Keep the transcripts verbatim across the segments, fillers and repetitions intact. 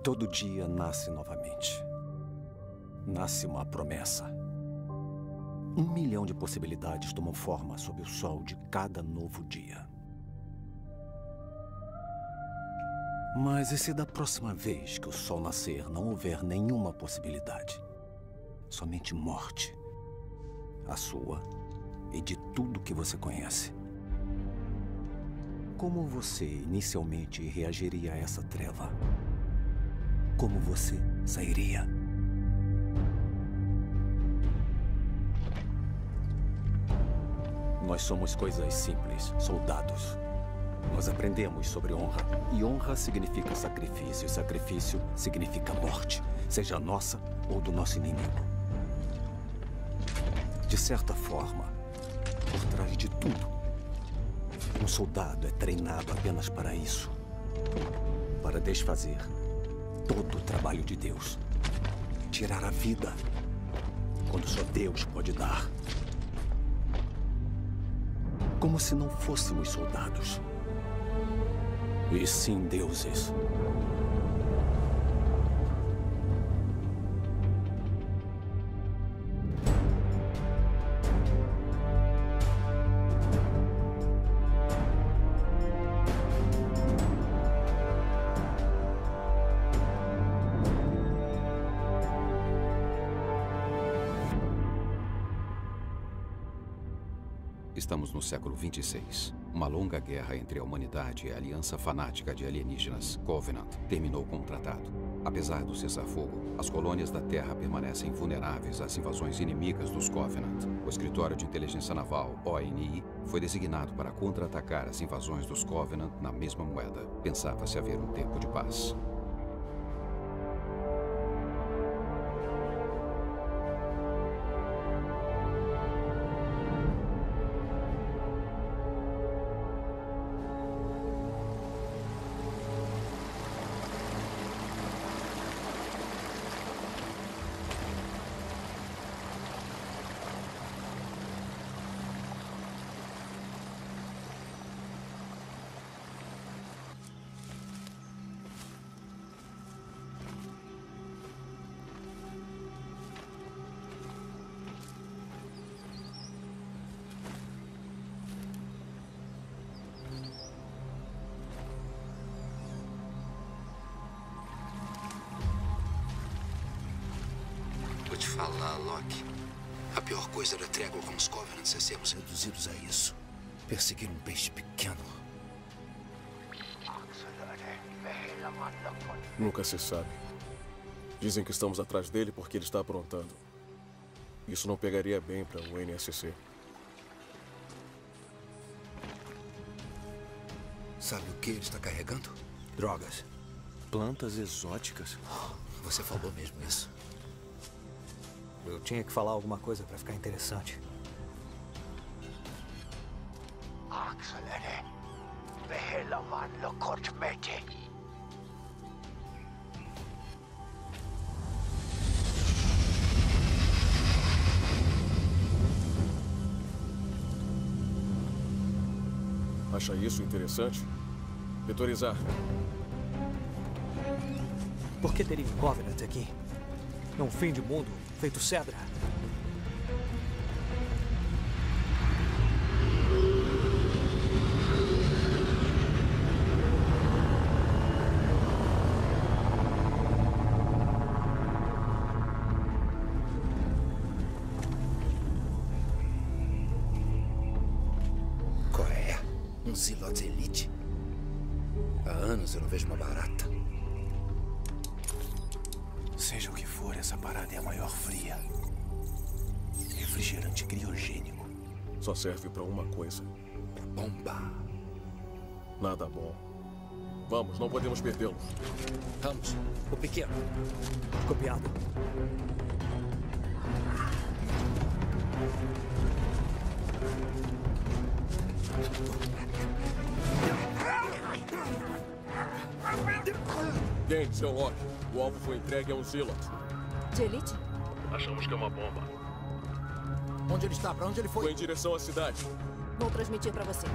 Todo dia nasce novamente. Nasce uma promessa. Um milhão de possibilidades tomam forma sob o sol de cada novo dia. Mas e se da próxima vez que o sol nascer não houver nenhuma possibilidade? Somente morte. A sua e de tudo que você conhece. Como você inicialmente reagiria a essa treva? Como você sairia? Nós somos coisas simples, soldados. Nós aprendemos sobre honra. E honra significa sacrifício. E sacrifício significa morte. Seja nossa ou do nosso inimigo. De certa forma, por trás de tudo, um soldado é treinado apenas para isso. Para desfazer todo o trabalho de Deus. Tirar a vida quando só Deus pode dar. Como se não fôssemos soldados. E sim deuses. Estamos no século vinte e seis. Uma longa guerra entre a humanidade e a aliança fanática de alienígenas, Covenant, terminou com um tratado. Apesar do cessar-fogo, as colônias da Terra permanecem vulneráveis às invasões inimigas dos Covenant. O Escritório de Inteligência Naval, O N I, foi designado para contra-atacar as invasões dos Covenant na mesma moeda. Pensava-se haver um tempo de paz. Vou te falar, Locke. A pior coisa da trégua com os Covenants é sermos reduzidos a isso. Perseguir um peixe pequeno. Nunca se sabe. Dizem que estamos atrás dele porque ele está aprontando. Isso não pegaria bem para o N S C. Sabe o que ele está carregando? Drogas. Plantas exóticas. Você falou mesmo isso. Eu tinha que falar alguma coisa para ficar interessante. Acha isso interessante? Vetorizar. Por que teria um Covenant aqui? É um fim de mundo feito cedra. Qual é? Um Zealots Elite? Há anos eu não vejo uma barata. Seja o que for, essa parada é a maior fria. Refrigerante criogênico. Só serve para uma coisa. Bomba. Nada bom. Vamos, não podemos perdê-lo. Vamos, o pequeno. Copiado. Quem, seu Locke? O alvo foi entregue a um Zealot. De elite? Achamos que é uma bomba. Onde ele está? Para onde ele foi? Foi em direção à cidade. Vou transmitir para você.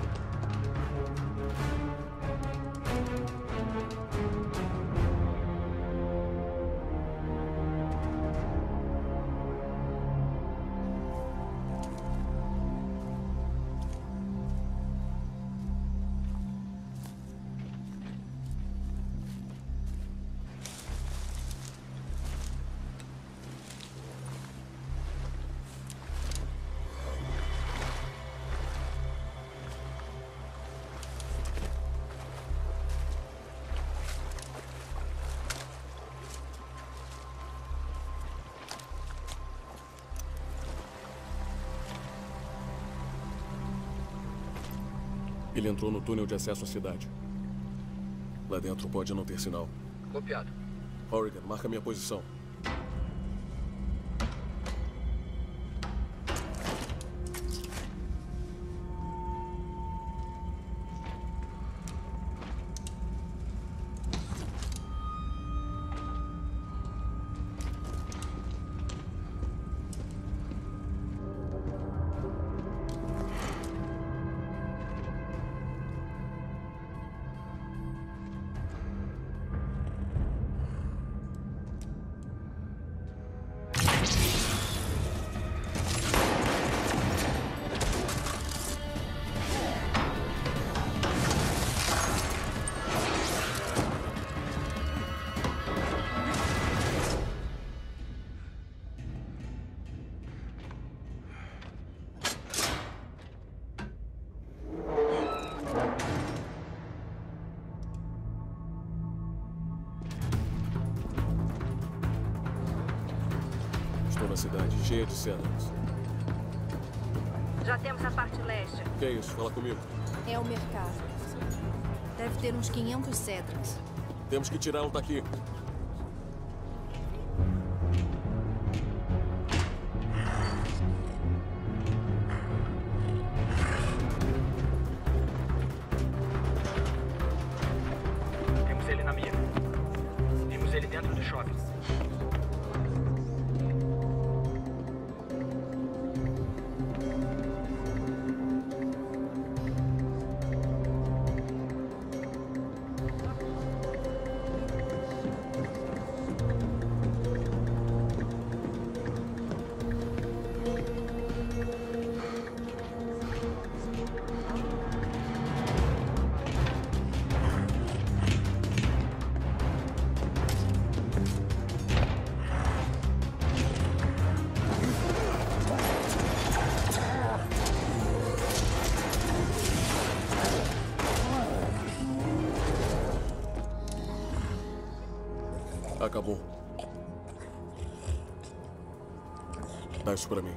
Ele entrou no túnel de acesso à cidade. Lá dentro pode não ter sinal. Copiado. Horrigan, marca minha posição. Na cidade, cheia de cenas. Já temos a parte leste. Que é isso? Fala comigo. É o mercado. Deve ter uns quinhentos cedros. Temos que tirá-lo daqui. Temos ele na mira. Vimos ele dentro do shopping. Acabou. Dá isso pra mim.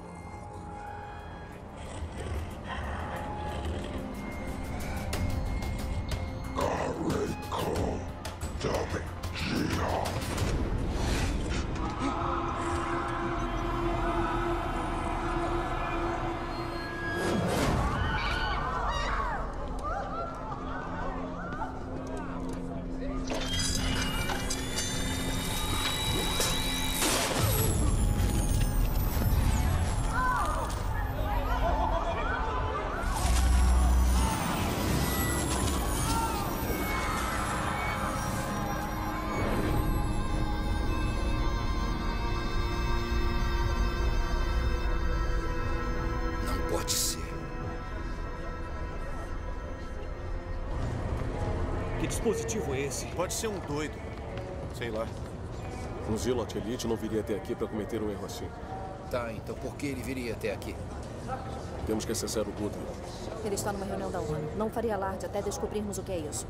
Que dispositivo é esse? Pode ser um doido. Sei lá. Um Zealot Elite não viria até aqui para cometer um erro assim. Tá, então por que ele viria até aqui? Temos que acessar o Goodwill. Ele está numa reunião da ONU. Não faria alarde até descobrirmos o que é isso.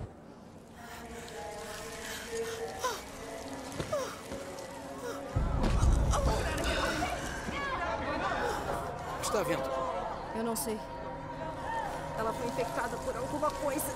O que está vendo? Eu não sei. Ela foi infectada por alguma coisa.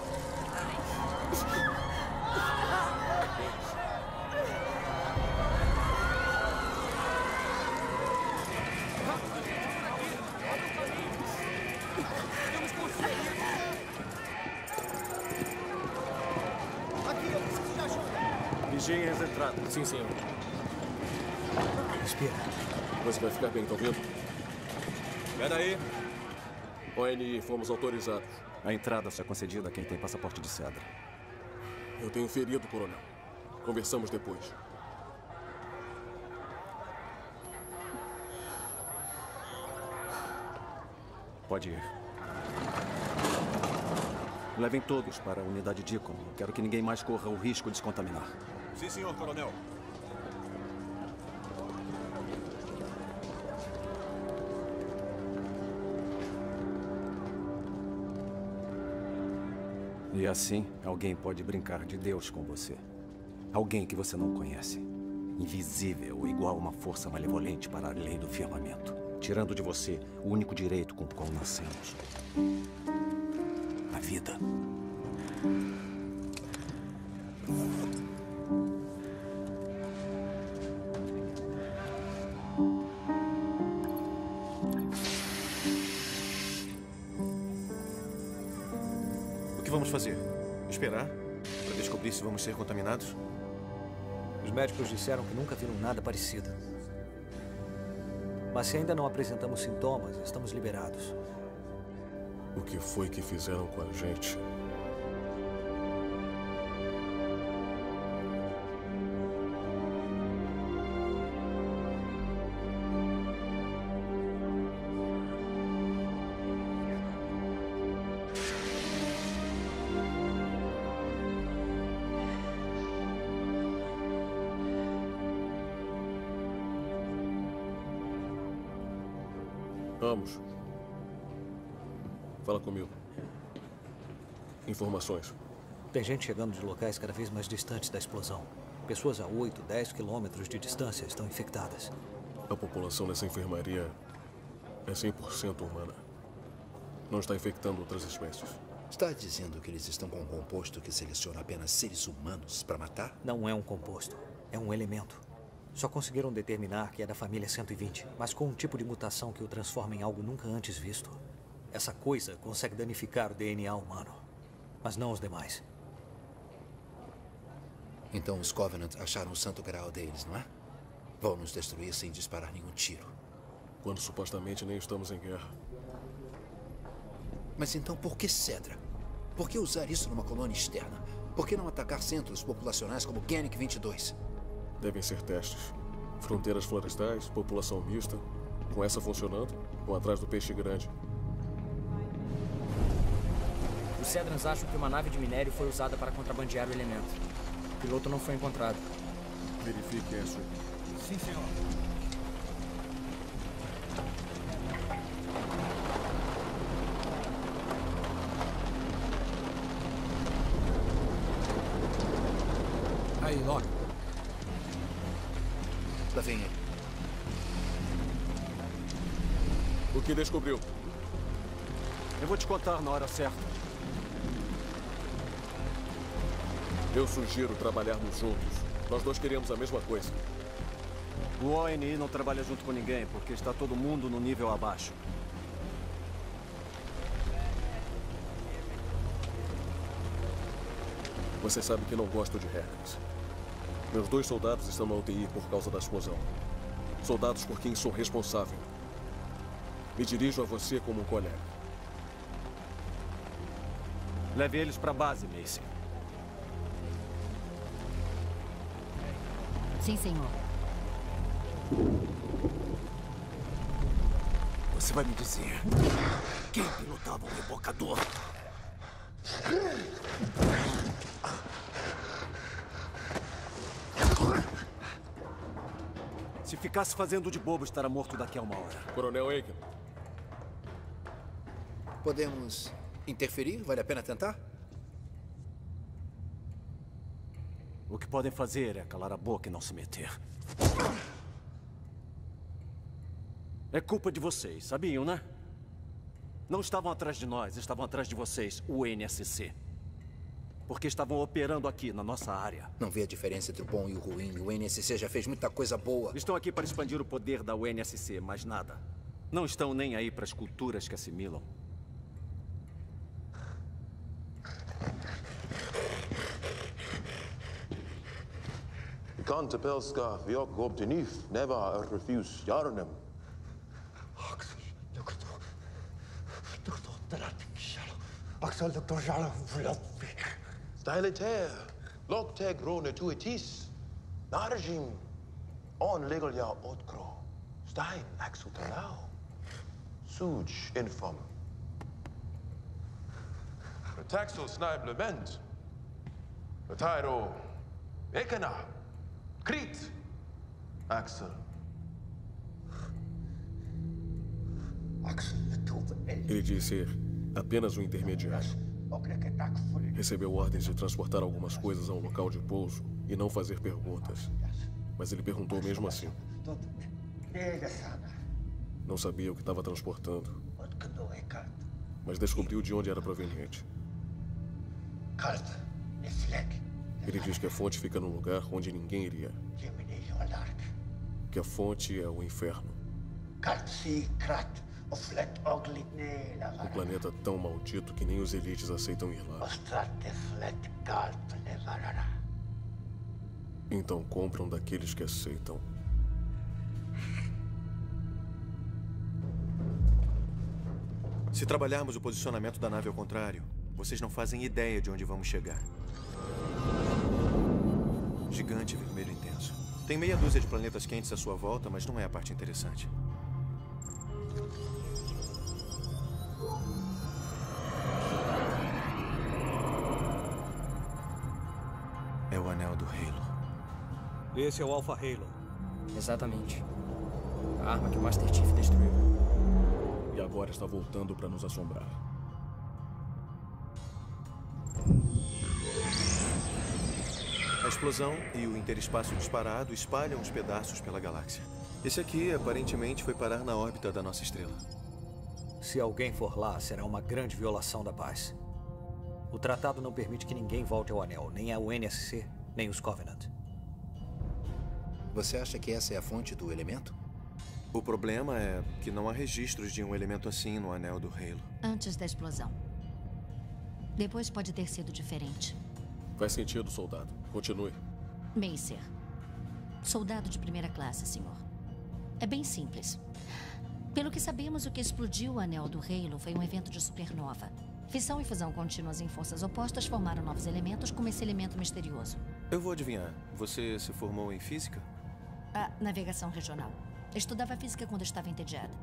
Vigiem as entradas. Sim, senhor. Respira. Você vai ficar bem, tá ouvindo? Espera aí. O N I, fomos autorizados. A entrada só é concedida a quem tem passaporte de Cedra. Eu tenho ferido, coronel. Conversamos depois. Pode ir. Levem todos para a unidade Deacon. Quero que ninguém mais corra o risco de se contaminar. Sim, senhor, coronel. E assim, alguém pode brincar de Deus com você. Alguém que você não conhece. Invisível, igual uma força malevolente para a lei do firmamento. Tirando de você o único direito com o qual nascemos. A vida. O que vamos fazer? Esperar? Para descobrir se vamos ser contaminados? Os médicos disseram que nunca viram nada parecido. Mas se ainda não apresentamos sintomas, estamos liberados. O que foi que fizeram com a gente? Vamos. Fala comigo. Informações. Tem gente chegando de locais cada vez mais distantes da explosão. Pessoas a oito, dez quilômetros de distância estão infectadas. A população dessa enfermaria é cem por cento humana. Não está infectando outras espécies. Está dizendo que eles estão com um composto que seleciona apenas seres humanos para matar? Não é um composto. É um elemento. Só conseguiram determinar que é da família cento e vinte, mas com um tipo de mutação que o transforma em algo nunca antes visto. Essa coisa consegue danificar o D N A humano, mas não os demais. Então os Covenant acharam o santo graal deles, não é? Vão nos destruir sem disparar nenhum tiro. Quando supostamente nem estamos em guerra. Mas então por que Cedra? Por que usar isso numa colônia externa? Por que não atacar centros populacionais como Genic vinte e dois? Devem ser testes. Fronteiras florestais, população mista. Com essa funcionando, vão atrás do peixe grande. Os Cedrans acham que uma nave de minério foi usada para contrabandear o elemento. O piloto não foi encontrado. Verifique isso. Sim, senhor. Aí, Locke. Lá vem ele. O que descobriu? Eu vou te contar na hora certa. Eu sugiro trabalharmos juntos. Nós dois queremos a mesma coisa. O O N I não trabalha junto com ninguém, porque está todo mundo no nível abaixo. Você sabe que não gosto de regras. Meus dois soldados estão na U T I por causa da explosão. Soldados por quem sou responsável. Me dirijo a você como um colega. Leve eles para a base, Macy. Sim, senhor. Você vai me dizer quem pilotava o rebocador? Se ficasse fazendo de bobo, estará morto daqui a uma hora. Coronel Aiken. Podemos interferir? Vale a pena tentar? O que podem fazer é calar a boca e não se meter. É culpa de vocês, sabiam, né? Não estavam atrás de nós, estavam atrás de vocês, o N S C. Porque estavam operando aqui, na nossa área. Não vê a diferença entre o bom e o ruim. O N S C já fez muita coisa boa. Estão aqui para expandir o poder da U N S C, mais nada. Não estão nem aí para as culturas que assimilam. Kan te pelska viok op de nif, never a refuse jarnem. Axel dokter Jalo vlot. Stylitair, lokteg rone tuitis. Narjim, on legal ja otkro. Stein, Axel Tanau. Suj infam. Taxel sniblement. Tyro, Ekena. Kriet, Axel. Ele disse ser apenas um intermediário. Recebeu ordens de transportar algumas coisas a um local de pouso e não fazer perguntas. Mas ele perguntou mesmo assim. Não sabia o que estava transportando. Mas descobriu de onde era proveniente. Ele diz que a fonte fica num lugar onde ninguém iria. Que a fonte é o inferno. Um planeta tão maldito que nem os elites aceitam ir lá. Então compram daqueles que aceitam. Se trabalharmos o posicionamento da nave ao contrário, vocês não fazem ideia de onde vamos chegar. Gigante vermelho intenso. Tem meia dúzia de planetas quentes à sua volta, mas não é a parte interessante. É o anel do Halo. Esse é o Alpha Halo. Exatamente. A arma que o Master Chief destruiu. E agora está voltando para nos assombrar. A explosão e o interespaço disparado espalham os pedaços pela galáxia. Esse aqui, aparentemente, foi parar na órbita da nossa estrela. Se alguém for lá, será uma grande violação da paz. O tratado não permite que ninguém volte ao Anel, nem a U N S C, nem os Covenant. Você acha que essa é a fonte do elemento? O problema é que não há registros de um elemento assim no Anel do Halo. Antes da explosão. Depois pode ter sido diferente. Faz sentido, soldado. Continue. Macer. Soldado de primeira classe, senhor. É bem simples. Pelo que sabemos, o que explodiu o Anel do Halo foi um evento de supernova. Fissão e fusão contínuas em forças opostas formaram novos elementos, como esse elemento misterioso. Eu vou adivinhar. Você se formou em física? A navegação regional. Eu estudava física quando estava entediada.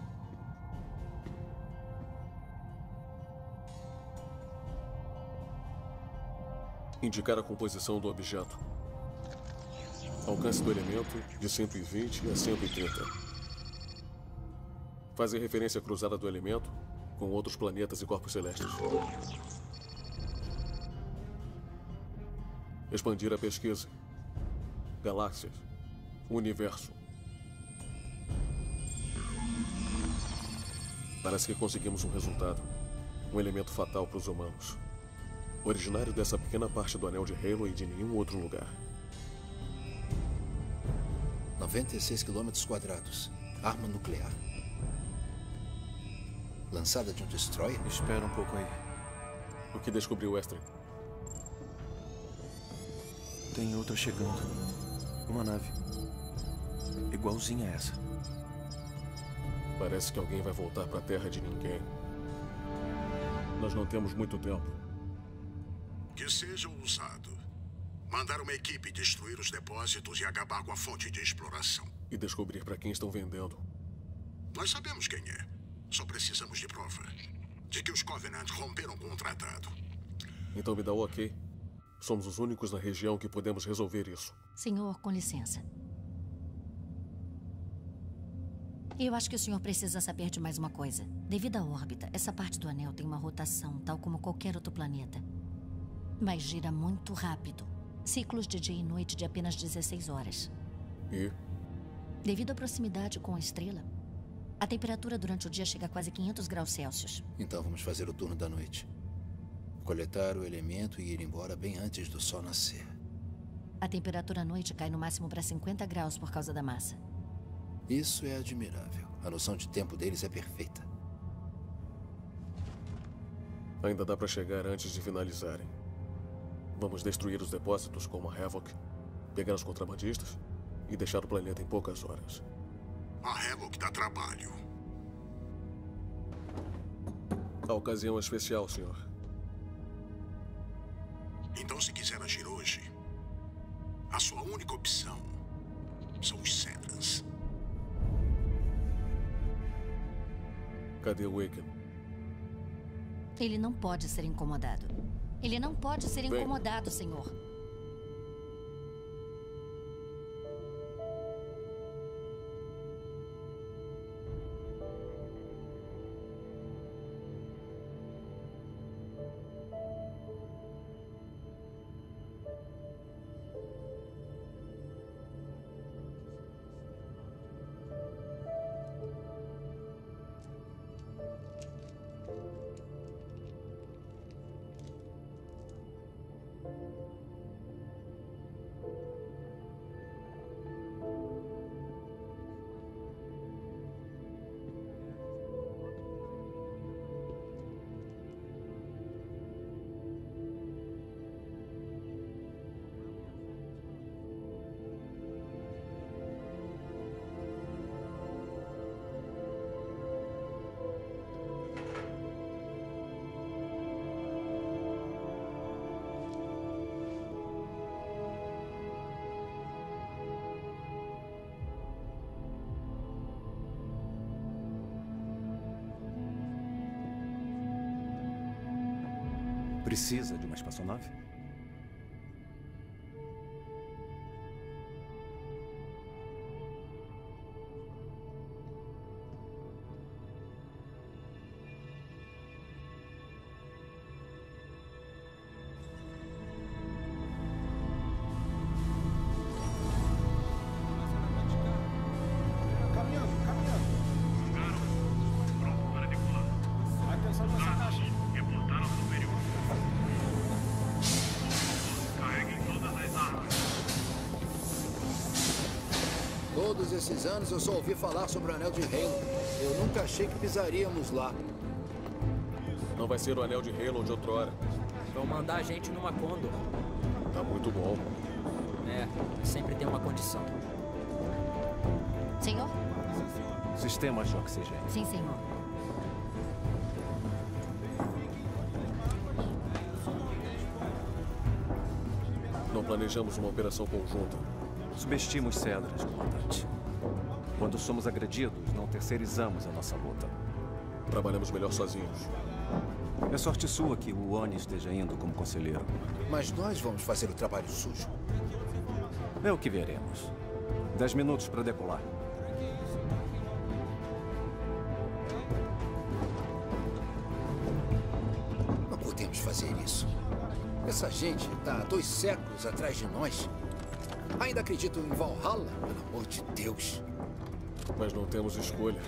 Indicar a composição do objeto. Alcance do elemento de cento e vinte a cento e trinta. Fazer referência cruzada do elemento com outros planetas e corpos celestes. Expandir a pesquisa. Galáxias. Universo. Parece que conseguimos um resultado. Um elemento fatal para os humanos. Originário dessa pequena parte do Anel de Halo e de nenhum outro lugar. noventa e seis quilômetros quadrados. Arma nuclear. Lançada de um destroyer? Espera um pouco aí. O que descobriu Esther? Tem outra chegando. Uma nave. Igualzinha a essa. Parece que alguém vai voltar para a Terra de ninguém. Nós não temos muito tempo. Que seja ousado. Mandar uma equipe destruir os depósitos e acabar com a fonte de exploração. E descobrir para quem estão vendendo. Nós sabemos quem é. Só precisamos de prova. De que os Covenant romperam com o tratado. Então me dá o ok. Somos os únicos na região que podemos resolver isso. Senhor, com licença. Eu acho que o senhor precisa saber de mais uma coisa. Devido à órbita, essa parte do anel tem uma rotação, tal como qualquer outro planeta. Mas gira muito rápido. Ciclos de dia e noite de apenas dezesseis horas. E? Devido à proximidade com a estrela, a temperatura durante o dia chega a quase quinhentos graus Celsius. Então vamos fazer o turno da noite. Coletar o elemento e ir embora bem antes do sol nascer. A temperatura à noite cai no máximo para cinquenta graus por causa da massa. Isso é admirável. A noção de tempo deles é perfeita. Ainda dá para chegar antes de finalizarem. Vamos destruir os depósitos como a Havoc, pegar os contrabandistas e deixar o planeta em poucas horas. A Havoc dá trabalho. A ocasião é especial, senhor. Então, se quiser agir hoje, a sua única opção são os Sedrans. Cadê o Wiccan? Ele não pode ser incomodado. Ele não pode ser Vem. incomodado, senhor. Precisa de uma espaçonave? Todos esses anos eu só ouvi falar sobre o Anel de Halo. Eu nunca achei que pisaríamos lá. Não vai ser o Anel de Halo de outrora. Vão mandar a gente numa Condor. Tá muito bom. É, sempre tem uma condição. Senhor? Sistemas de oxigênio. Sim, senhor. Não planejamos uma operação conjunta. Subestima os Cedras, comandante. Quando somos agredidos, não terceirizamos a nossa luta. Trabalhamos melhor sozinhos. É sorte sua que o Oni esteja indo como conselheiro. Mas nós vamos fazer o trabalho sujo. É o que veremos. Dez minutos para decolar. Não podemos fazer isso. Essa gente está há dois séculos atrás de nós. Ainda acredito em Valhalla, pelo amor de Deus. Mas não temos escolha.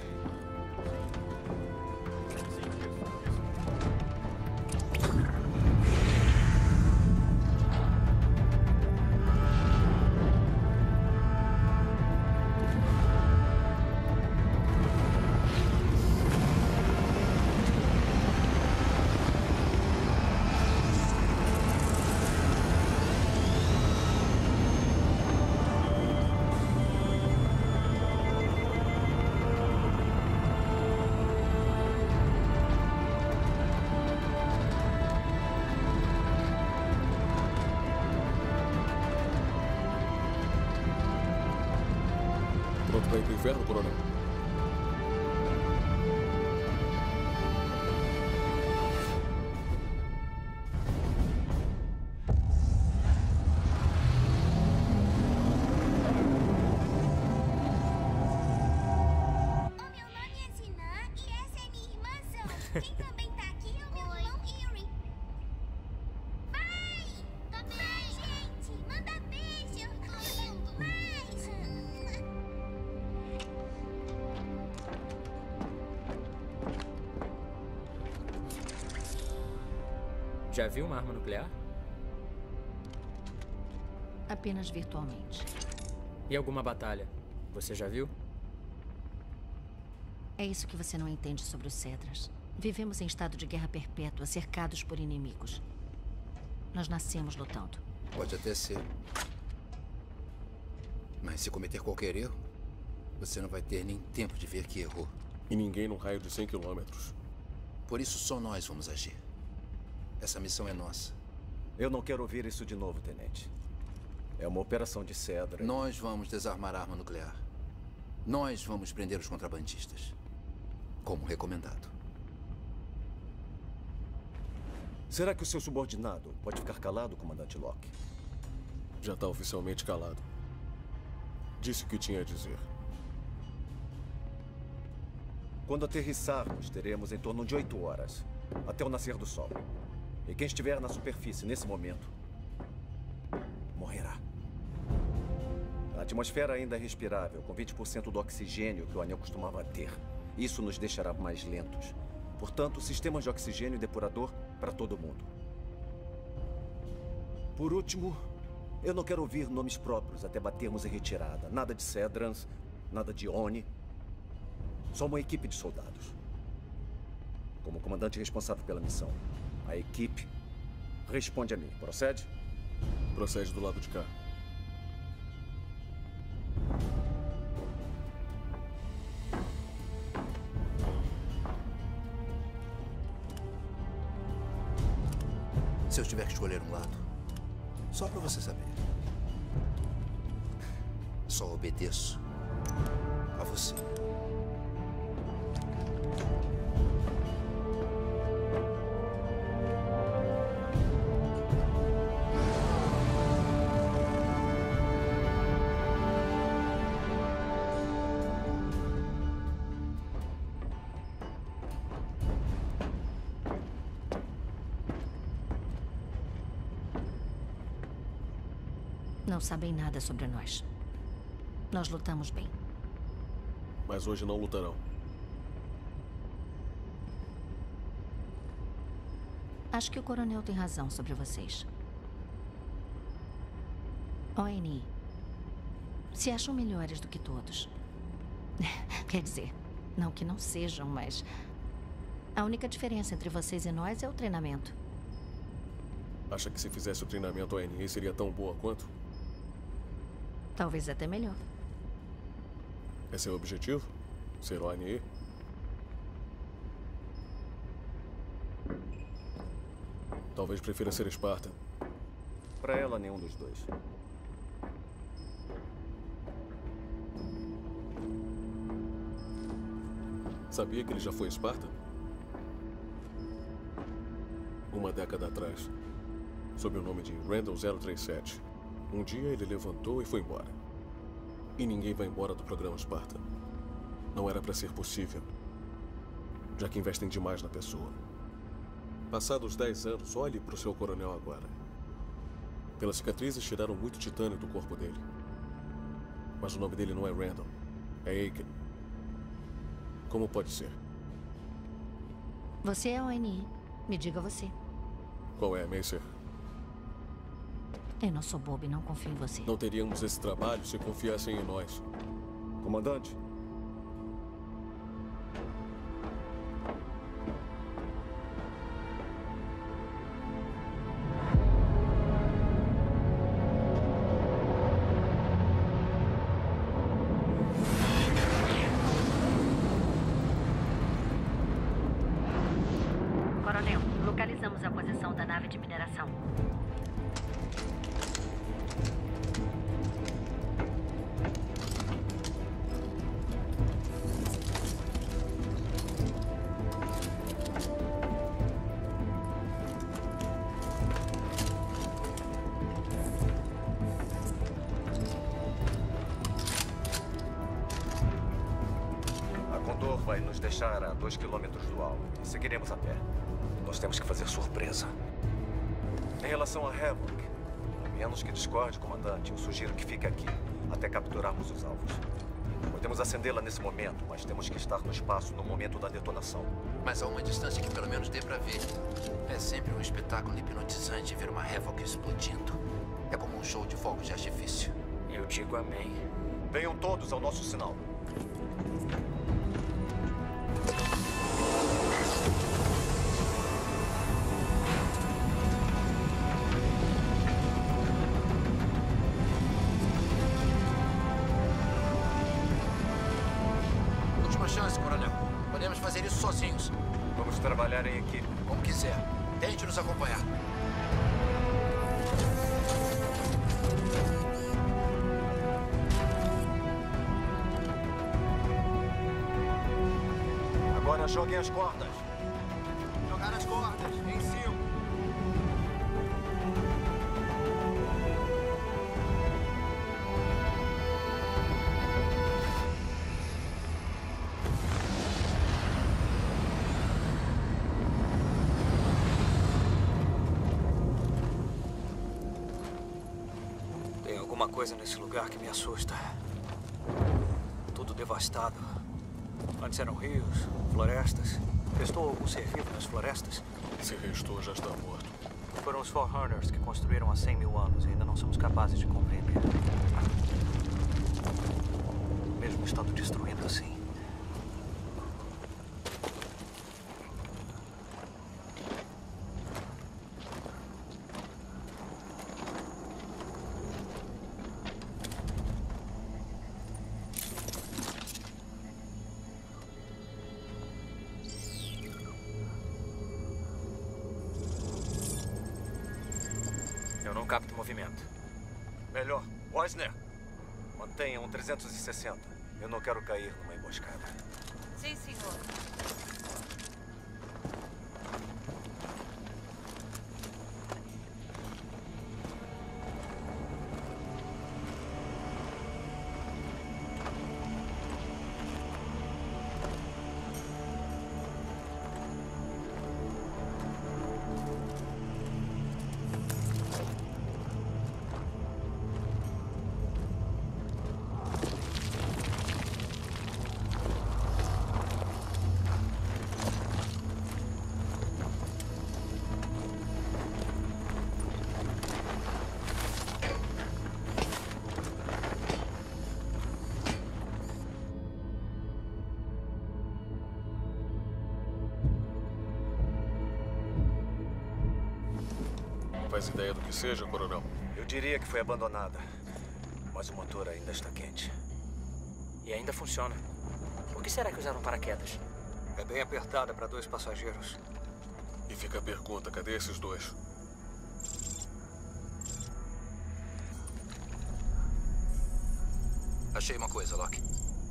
Pronto para ir pro inferno, coronel? Já viu uma arma nuclear? Apenas virtualmente. E alguma batalha? Você já viu? É isso que você não entende sobre os Cedras. Vivemos em estado de guerra perpétua, cercados por inimigos. Nós nascemos lutando. Pode até ser. Mas se cometer qualquer erro, você não vai ter nem tempo de ver que errou. E ninguém num raio de cem quilômetros. Por isso só nós vamos agir. Essa missão é nossa. Eu não quero ouvir isso de novo, tenente. É uma operação de Cedra. Nós vamos desarmar a arma nuclear. Nós vamos prender os contrabandistas. Como recomendado. Será que o seu subordinado pode ficar calado, comandante Locke? Já está oficialmente calado. Disse o que tinha a dizer. Quando aterrissarmos, teremos em torno de oito horas, até o nascer do sol. E quem estiver na superfície nesse momento, morrerá. A atmosfera ainda é respirável, com vinte por cento do oxigênio que o anel costumava ter. Isso nos deixará mais lentos. Portanto, sistemas de oxigênio e depurador para todo mundo. Por último, eu não quero ouvir nomes próprios até batermos em retirada. Nada de Cedrans, nada de Oni. Só uma equipe de soldados. Como comandante responsável pela missão, a equipe responde a mim. Procede? Procede do lado de cá. Se eu tiver que escolher um lado, só pra você saber, só obedeço a você. Não sabem nada sobre nós. Nós lutamos bem. Mas hoje não lutarão. Acho que o coronel tem razão sobre vocês. O N I, se acham melhores do que todos. Quer dizer, não que não sejam, mas... a única diferença entre vocês e nós é o treinamento. Acha que se fizesse o treinamento O N I seria tão boa quanto? Talvez até melhor. É seu objetivo? Ser O N I? Talvez prefira ser Esparta. Para ela, nenhum dos dois. Sabia que ele já foi Esparta? Uma década atrás, sob o nome de Randall zero três sete. Um dia ele levantou e foi embora. E ninguém vai embora do programa Esparta. Não era para ser possível, já que investem demais na pessoa. Passados dez anos, olhe para o seu coronel agora. Pelas cicatrizes, tiraram muito titânio do corpo dele. Mas o nome dele não é Randall, é Aiken. Como pode ser? Você é O N I. Me diga você. Qual é, Macer? Eu não sou bobo e não confio em você. Não teríamos esse trabalho se confiassem em nós. Comandante. Coronel, localizamos a posição da nave de mineração. A Condor vai nos deixar a dois quilômetros do alvo. Seguiremos a pé. Nós temos que fazer surpresa. Em relação a Havoc, a menos que discorde, comandante, eu sugiro que fique aqui até capturarmos os alvos. Podemos acendê-la nesse momento, mas temos que estar no espaço no momento da detonação. Mas a uma distância que pelo menos dê pra ver. É sempre um espetáculo hipnotizante ver uma Havoc explodindo. É como um show de fogos de artifício. Eu digo amém. Venham todos ao nosso sinal. Última chance, coronel. Podemos fazer isso sozinhos. Vamos trabalhar em equipe. Como quiser. Tente nos acompanhar. Agora joguem as cordas. Jogar as cordas. Em cima. Tem alguma coisa nesse lugar que me assusta. Tudo devastado. Antes eram rios, florestas. Restou algum ser vivo nas florestas? Se restou, já está morto. Foram os Forerunners que construíram há cem mil anos e ainda não somos capazes de compreender. Mesmo estando destruindo assim. Eu não capto movimento. Melhor. Weisner, mantenha um trezentos e sessenta. Eu não quero cair numa emboscada. Sim, senhor. faz ideia do que seja, coronel? Eu diria que foi abandonada. Mas o motor ainda está quente. E ainda funciona. Por que será que usaram paraquedas? É bem apertada para dois passageiros. E fica a pergunta, cadê esses dois? Achei uma coisa, Locke.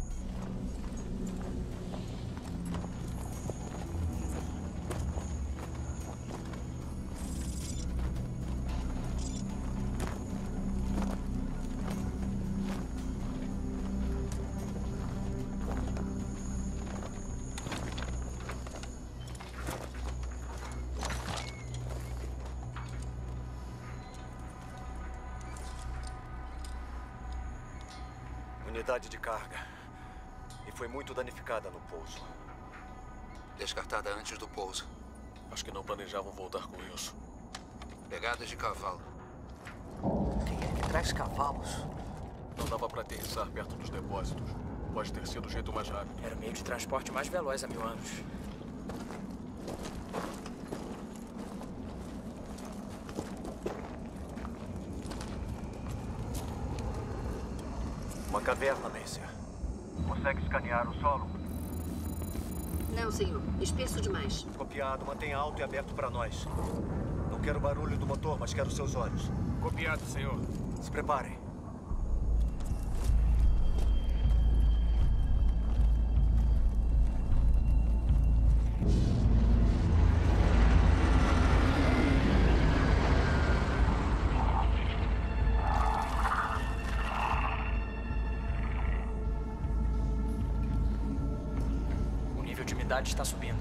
Unidade de carga. E foi muito danificada no pouso. Descartada antes do pouso. Acho que não planejavam voltar com isso. Pegadas de cavalo. Quem é que traz cavalos? Não dava para aterrissar perto dos depósitos. Pode ter sido o jeito mais rápido. Era o meio de transporte mais veloz há mil anos. Uma caverna, Macy. Consegue escanear o solo? Não, senhor. Espesso demais. Copiado. Mantenha alto e aberto para nós. Não quero barulho do motor, mas quero seus olhos. Copiado, senhor. Se preparem. Está subindo.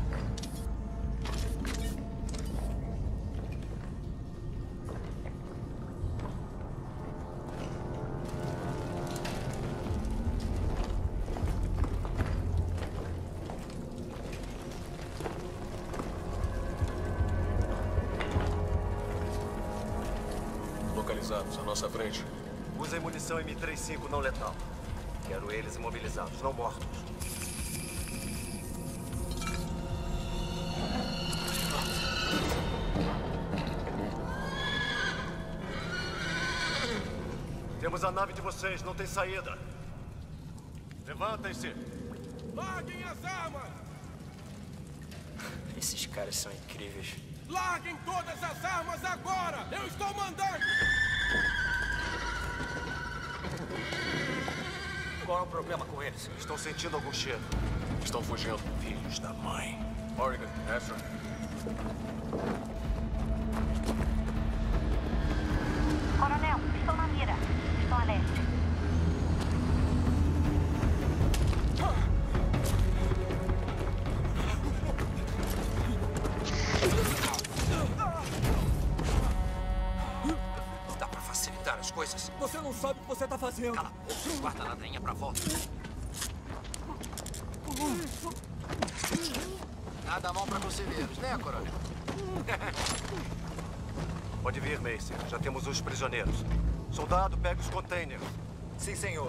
Localizados à nossa frente. Usem munição M trinta e cinco não letal. Quero eles imobilizados, não mortos. Temos a nave de vocês, não tem saída. Levantem-se. Larguem as armas! Esses caras são incríveis. Larguem todas as armas agora! Eu estou mandando! Qual é o problema com eles? Estão sentindo algum cheiro. Estão fugindo. Filhos da mãe. Oregon, Asher. Coronel, estou na mira. Estou a leste. Dá pra facilitar as coisas? Você não sabe o que você está fazendo. Cala a boca, guarda a ladainha pra volta. Nada mal pra conselheiros, né, coronel? Pode vir, Macy. Já temos os prisioneiros. Soldado, pega os containers. Sim, senhor.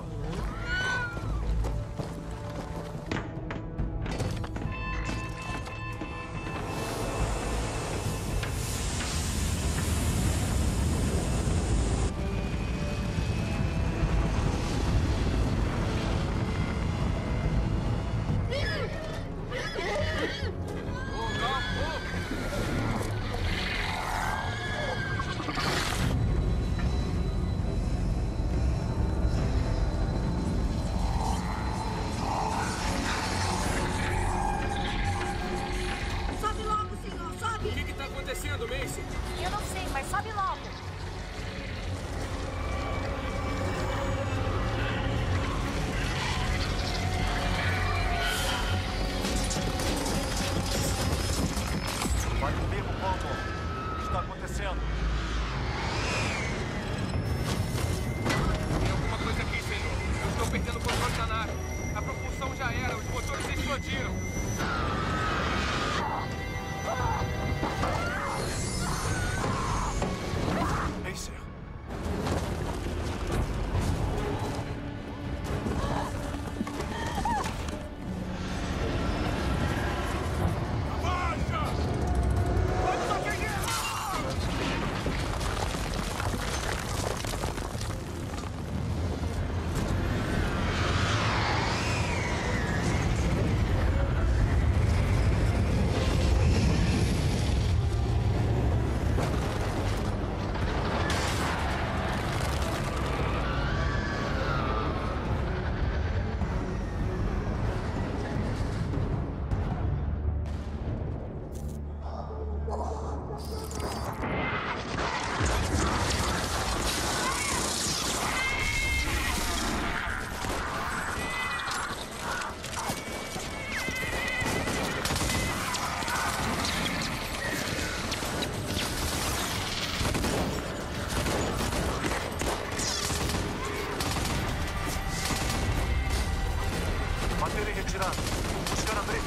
retirada. Buscar abrir.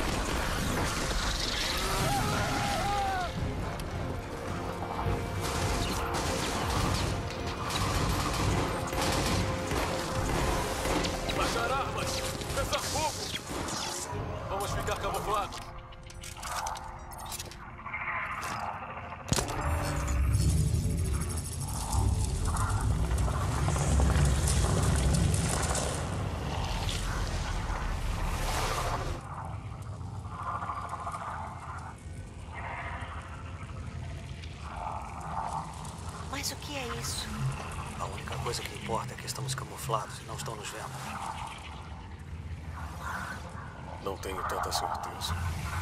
Baixar armas! Cessar fogo! Vamos ficar camuflados. Mas o que é isso? A única coisa que importa é que estamos camuflados e não estão nos vendo. Não tenho tanta certeza.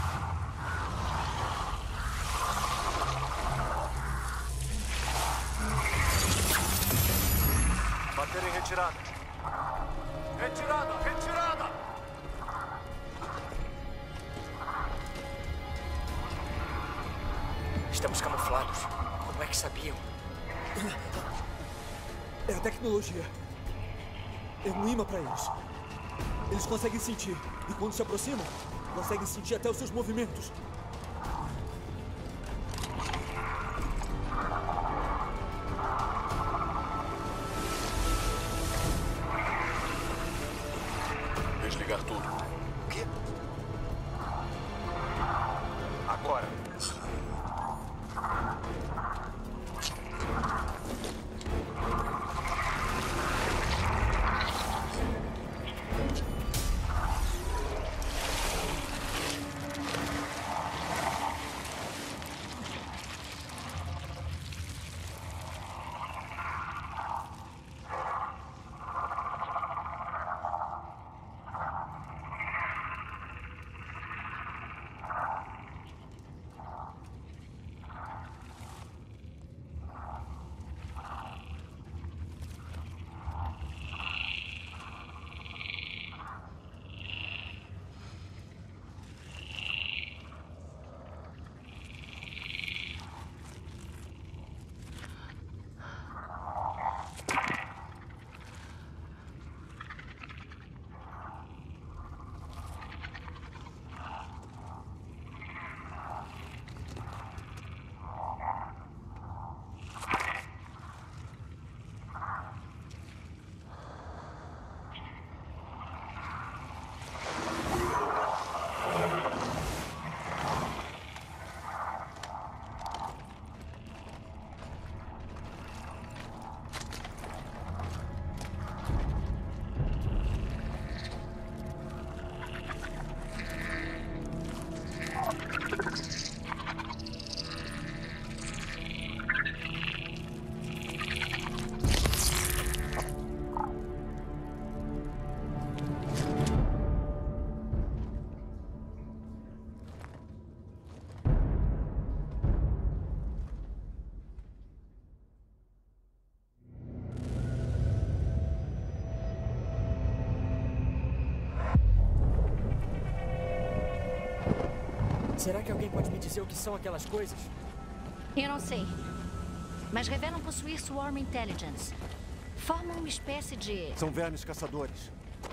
Bater em retirada. Retirada! Retirada! Estamos camuflados. Como é que sabiam? É a tecnologia. É um imã para eles. Eles conseguem sentir. E quando se aproximam, conseguem sentir até os seus movimentos. Desligar tudo. O quê? Agora. Será que alguém pode me dizer o que são aquelas coisas? Eu não sei. Mas revelam possuir Swarm Intelligence. Formam uma espécie de... São vermes caçadores.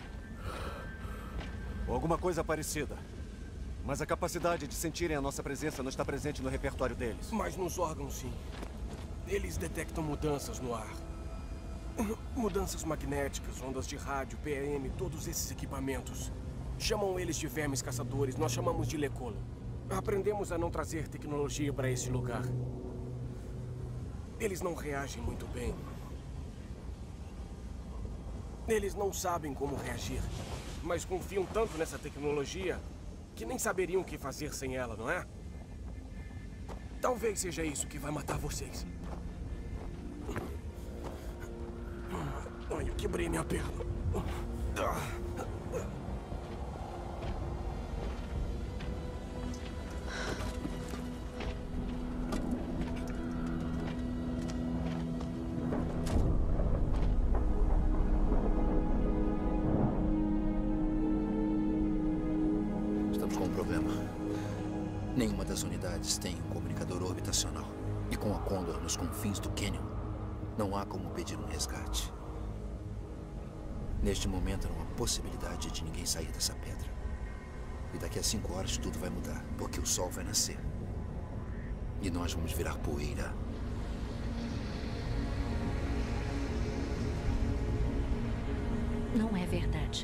Ou alguma coisa parecida. Mas a capacidade de sentirem a nossa presença não está presente no repertório deles. Mas nos órgãos, sim. Eles detectam mudanças no ar. Mudanças magnéticas, ondas de rádio, P M, todos esses equipamentos. Chamam eles de vermes caçadores, nós chamamos de Lekolo. Aprendemos a não trazer tecnologia para esse lugar. Eles não reagem muito bem. Eles não sabem como reagir, mas confiam tanto nessa tecnologia que nem saberiam o que fazer sem ela, não é? Talvez seja isso que vai matar vocês. Ai, eu quebrei minha perna. Estamos com um problema. Nenhuma das unidades tem um comunicador orbitacional. E com a Condor nos confins do Canyon, não há como pedir um resgate. Neste momento não há possibilidade de ninguém sair dessa pedra. E daqui a cinco horas tudo vai mudar, porque o sol vai nascer. E nós vamos virar poeira. Não é verdade.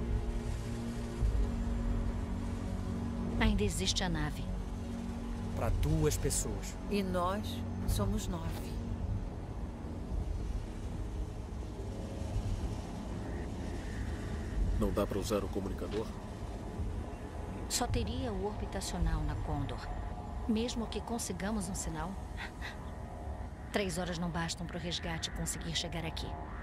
Ainda existe a nave. Para duas pessoas. E nós somos nove. Não dá para usar o comunicador? Só teria o orbitacional na Condor. Mesmo que consigamos um sinal, três horas não bastam para o resgate conseguir chegar aqui.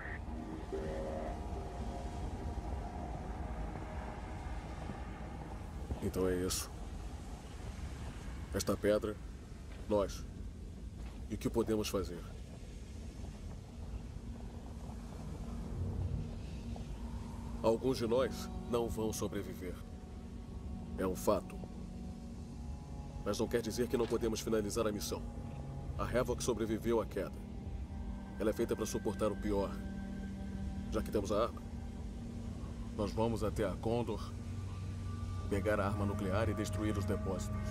Então é isso. Esta pedra, nós. E o que podemos fazer? Alguns de nós não vão sobreviver. É um fato. Mas não quer dizer que não podemos finalizar a missão. A Havoc sobreviveu à queda. Ela é feita para suportar o pior. Já que temos a arma, nós vamos até a Condor, pegar a arma nuclear e destruir os depósitos.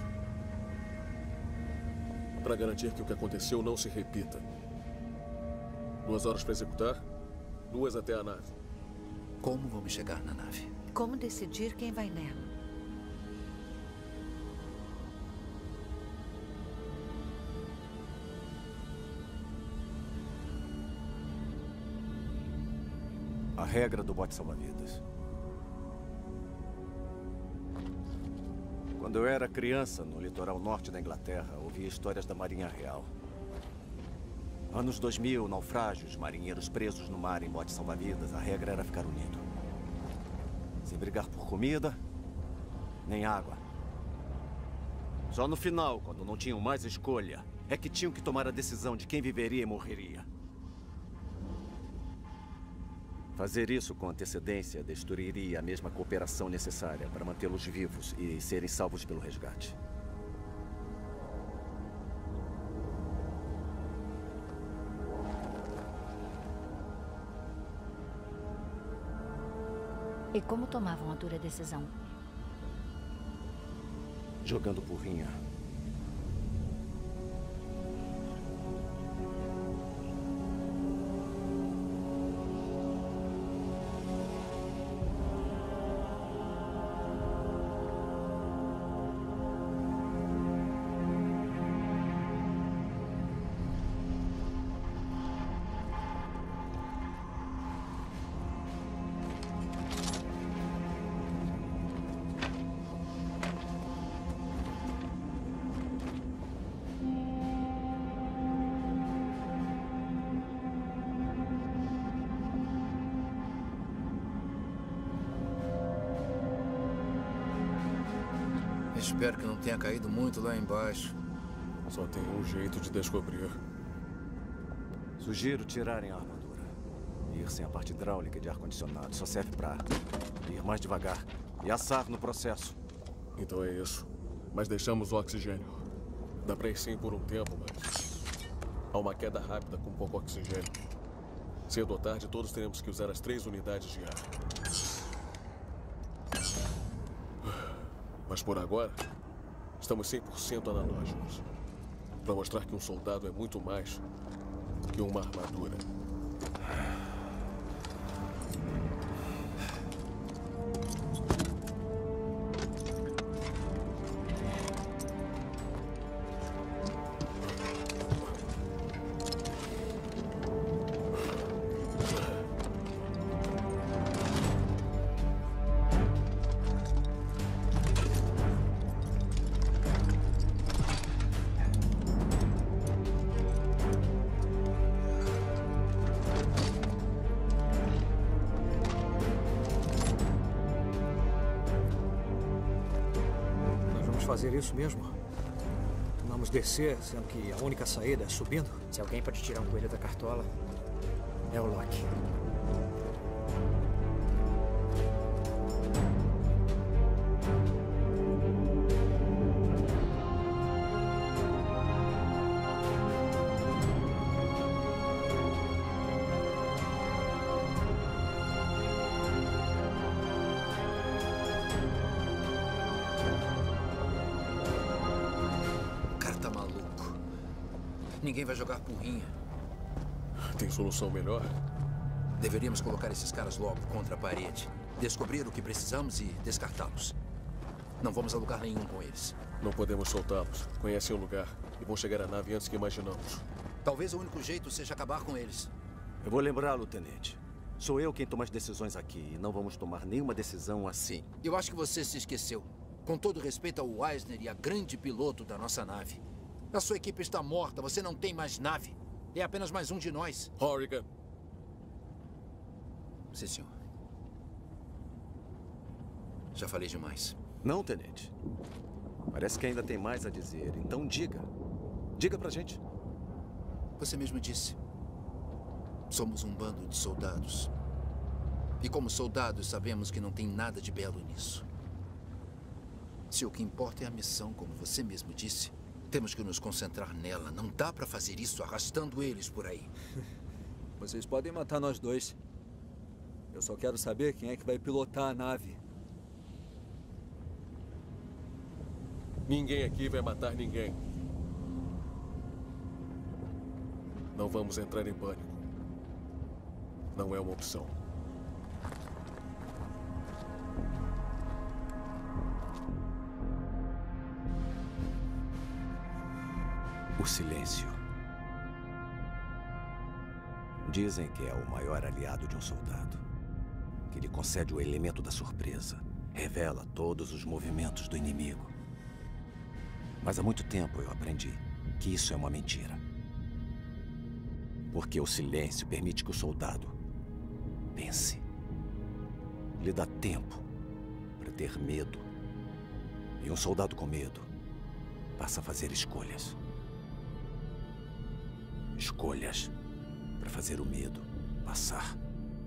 Para garantir que o que aconteceu não se repita. Duas horas para executar, duas até a nave. Como vamos chegar na nave? Como decidir quem vai nela? A regra do bote salva-vidas. Quando eu era criança, no litoral norte da Inglaterra, ouvia histórias da Marinha Real. Anos dois mil, naufrágios, marinheiros presos no mar em bote salva-vidas, a regra era ficar unido. Sem brigar por comida, nem água. Só no final, quando não tinham mais escolha, é que tinham que tomar a decisão de quem viveria e morreria. Fazer isso com antecedência destruiria a mesma cooperação necessária para mantê-los vivos e serem salvos pelo resgate. E como tomavam a dura decisão? Jogando porrinha. Espero que não tenha caído muito lá embaixo. Só tem um jeito de descobrir. Sugiro tirarem a armadura. Ir sem a parte hidráulica de ar-condicionado só serve pra ir mais devagar e assar no processo. Então é isso. Mas deixamos o oxigênio. Dá pra ir sim por um tempo, mas há uma queda rápida com pouco oxigênio. Cedo ou tarde, todos teremos que usar as três unidades de ar. Mas por agora, estamos cem por cento analógicos. Para mostrar que um soldado é muito mais que uma armadura. Fazer isso mesmo? Vamos descer, sendo que a única saída é subindo? Se alguém pode tirar um coelho da cartola, é o Locke. Ninguém vai jogar porrinha. Tem solução melhor? Deveríamos colocar esses caras logo contra a parede. Descobrir o que precisamos e descartá-los. Não vamos a lugar nenhum com eles. Não podemos soltá-los. Conhecem o lugar e vão chegar à nave antes que imaginamos. Talvez o único jeito seja acabar com eles. Eu vou lembrar-lo, tenente. Sou eu quem toma as decisões aqui e não vamos tomar nenhuma decisão assim. Eu acho que você se esqueceu. Com todo respeito ao Eisner e a grande piloto da nossa nave. A sua equipe está morta, você não tem mais nave. É apenas mais um de nós. Horrigan. Sim, senhor. Já falei demais. Não, tenente. Parece que ainda tem mais a dizer, então diga. Diga pra gente. Você mesmo disse. Somos um bando de soldados. E como soldados, sabemos que não tem nada de belo nisso. Se o que importa é a missão, como você mesmo disse, temos que nos concentrar nela. Não dá pra fazer isso arrastando eles por aí. Vocês podem matar nós dois. Eu só quero saber quem é que vai pilotar a nave. Ninguém aqui vai matar ninguém. Não vamos entrar em pânico. Não é uma opção. O silêncio. Dizem que é o maior aliado de um soldado. Que lhe concede o elemento da surpresa. Revela todos os movimentos do inimigo. Mas há muito tempo eu aprendi que isso é uma mentira. Porque o silêncio permite que o soldado pense. Lhe dá tempo para ter medo. E um soldado com medo passa a fazer escolhas. Escolhas para fazer o medo passar.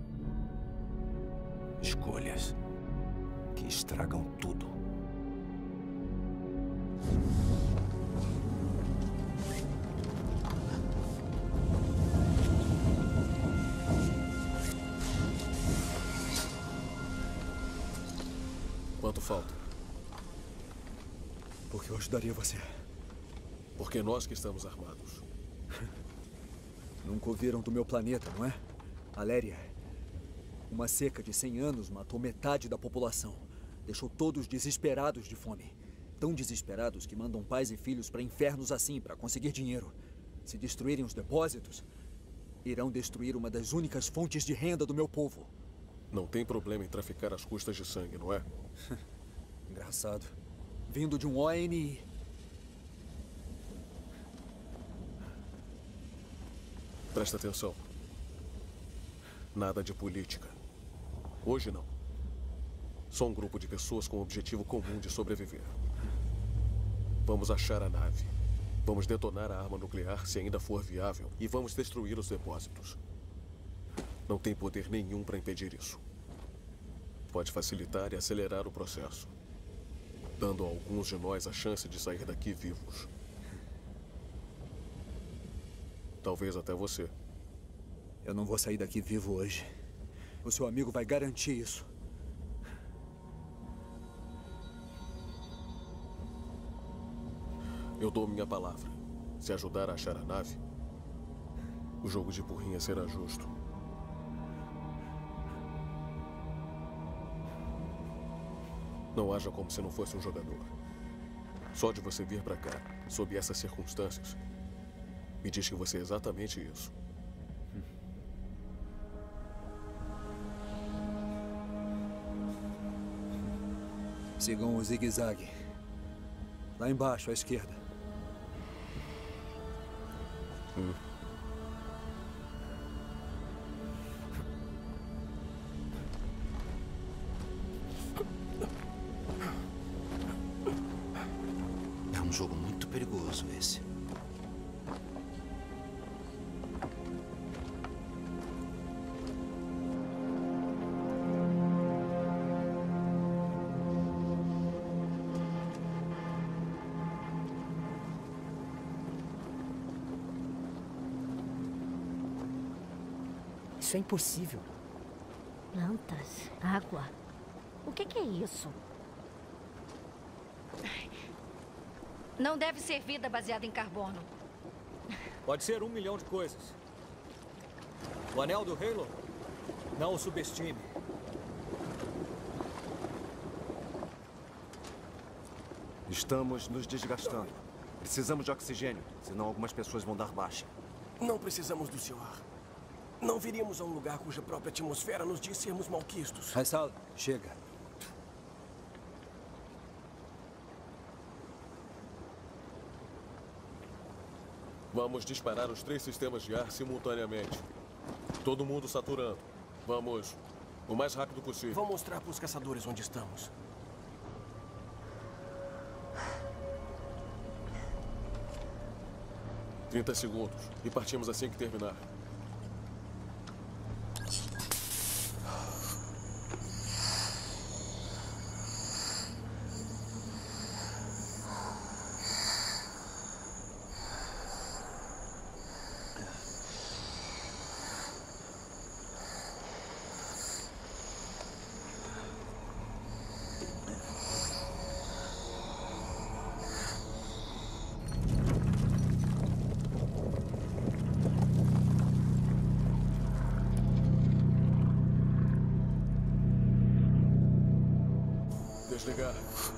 Escolhas que estragam tudo. Quanto falta? Porque eu ajudaria você. Porque nós que estamos armados. Nunca ouviram do meu planeta, não é? Aléria. Uma seca de cem anos matou metade da população. Deixou todos desesperados de fome. Tão desesperados que mandam pais e filhos para infernos assim para conseguir dinheiro. Se destruírem os depósitos, irão destruir uma das únicas fontes de renda do meu povo. Não tem problema em traficar às custas de sangue, não é? Engraçado. Vindo de um O N I. Presta atenção. Nada de política. Hoje não. Só um grupo de pessoas com o objetivo comum de sobreviver. Vamos achar a nave. Vamos detonar a arma nuclear se ainda for viável. E vamos destruir os depósitos. Não tem poder nenhum para impedir isso. Pode facilitar e acelerar o processo, dando a alguns de nós a chance de sair daqui vivos. Talvez até você. Eu não vou sair daqui vivo hoje. O seu amigo vai garantir isso. Eu dou minha palavra. Se ajudar a achar a nave, o jogo de porrinha será justo. Não haja como se não fosse um jogador. Só de você vir pra cá, sob essas circunstâncias, me diz que você é exatamente isso. Sigam o zigue-zague. Lá embaixo, à esquerda. Hum. É um jogo muito perigoso esse. Isso é impossível. Plantas, água. O que, que é isso? Não deve ser vida baseada em carbono. Pode ser um milhão de coisas. O anel do Halo? Não o subestime. Estamos nos desgastando. Precisamos de oxigênio, senão algumas pessoas vão dar baixa. Não precisamos do seu ar. Não viríamos a um lugar cuja própria atmosfera nos diz sermos malquistos. Raisal, chega. Vamos disparar os três sistemas de ar simultaneamente. Todo mundo saturando. Vamos o mais rápido possível. Vou mostrar para os caçadores onde estamos. trinta segundos. E partimos assim que terminar. Desligar.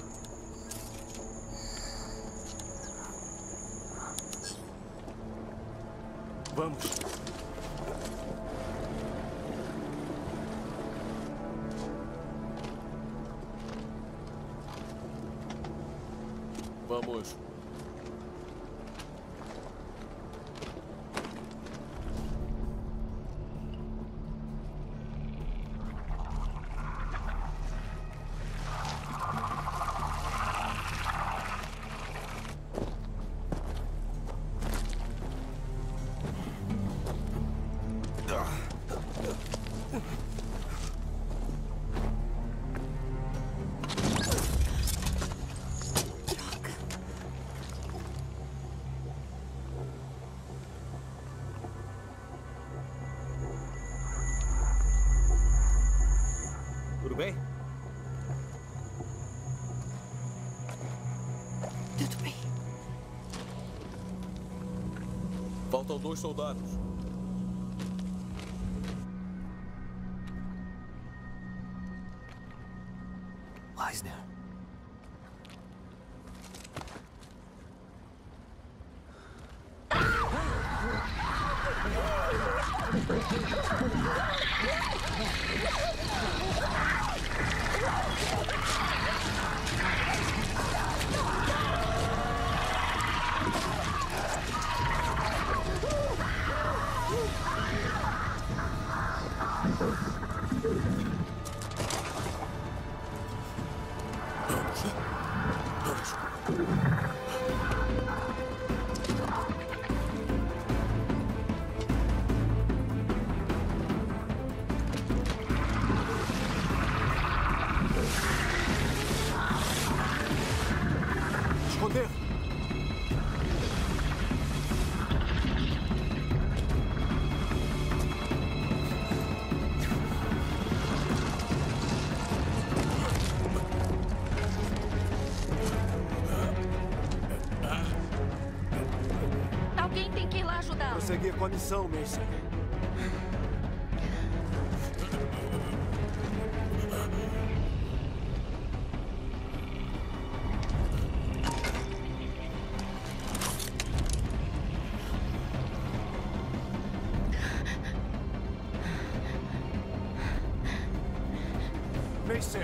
Vamos. Vamos. Tudo bem? Tudo bem. Faltam dois soldados. Eisner. Esconder! Alguém tem que ir lá ajudar. Prosseguir com a missão, Mason. Mason!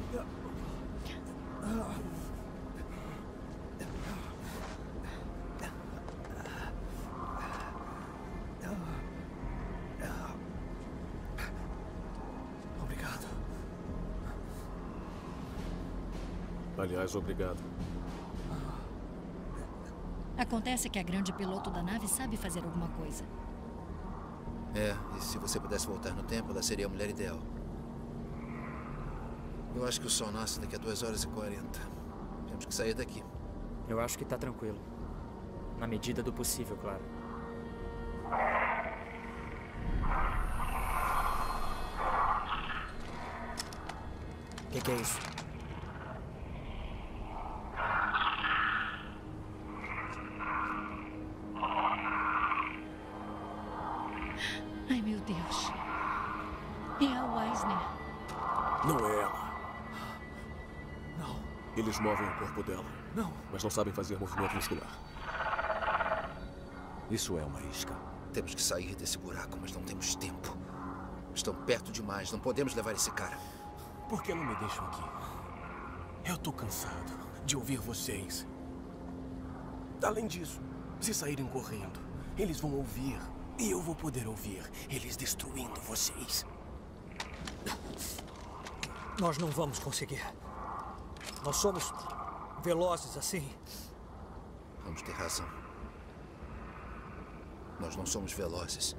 Obrigado. Aliás, obrigado. Acontece que a grande piloto da nave sabe fazer alguma coisa. É, e se você pudesse voltar no tempo, ela seria a mulher ideal. Eu acho que o sol nasce daqui a duas horas e quarenta. Temos que sair daqui. Eu acho que tá tranquilo. Na medida do possível, claro. O que, que é isso? Ai, meu Deus. É a Wisner. Não é ela. Não. Eles movem o corpo dela. Não. Mas não sabem fazer movimento muscular. Isso é uma isca. Temos que sair desse buraco, mas não temos tempo. Estão perto demais. Não podemos levar esse cara. Por que não me deixam aqui? Eu tô cansado de ouvir vocês. Além disso, se saírem correndo, eles vão ouvir. E eu vou poder ouvir eles destruindo vocês. Nós não vamos conseguir. Nós somos velozes assim. Vamos ter razão. Nós não somos velozes.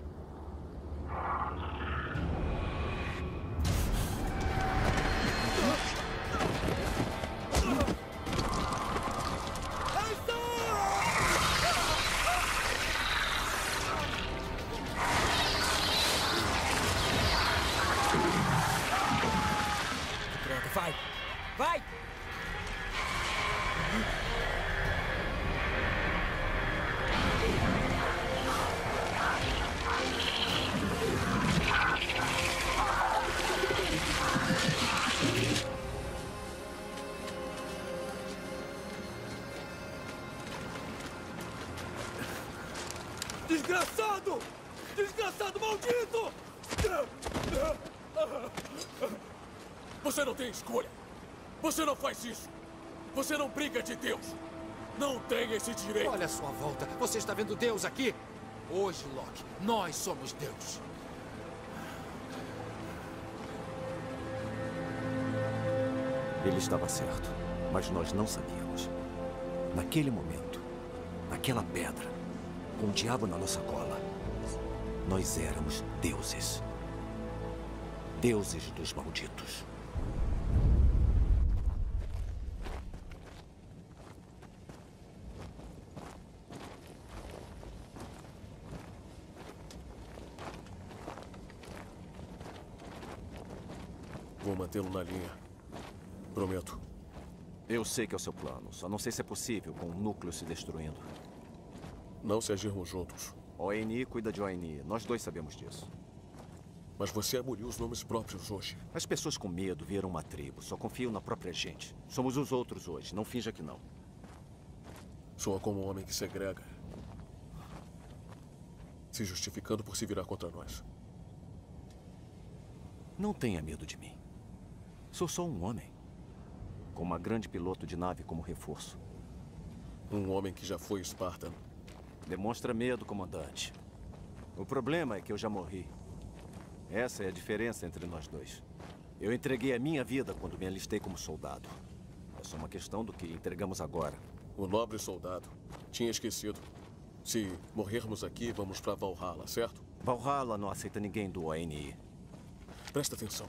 Vai! Vai! Desgraçado! Desgraçado maldito! Você não tem escolha. Você não faz isso. Você não brinca de Deus. Não tem esse direito. Olha a sua volta. Você está vendo Deus aqui? Hoje, Locke, nós somos Deus. Ele estava certo, mas nós não sabíamos. Naquele momento, naquela pedra, com o diabo na nossa cola, nós éramos deuses. Deuses dos malditos. Vou mantê-lo na linha. Prometo. Eu sei que é o seu plano. Só não sei se é possível com o núcleo se destruindo. Não se agirmos juntos. O N I cuida de O N I. Nós dois sabemos disso. Mas você aboliu os nomes próprios hoje. As pessoas com medo viram uma tribo. Só confiam na própria gente. Somos os outros hoje. Não finja que não. Soa como um homem que segrega. Se justificando por se virar contra nós. Não tenha medo de mim. Sou só um homem. Com uma grande piloto de nave como reforço. Um homem que já foi Espartano. Demonstra medo, comandante. O problema é que eu já morri. Essa é a diferença entre nós dois. Eu entreguei a minha vida quando me alistei como soldado. É só uma questão do que entregamos agora. O nobre soldado tinha esquecido. Se morrermos aqui, vamos para Valhalla, certo? Valhalla não aceita ninguém do O N I. Presta atenção.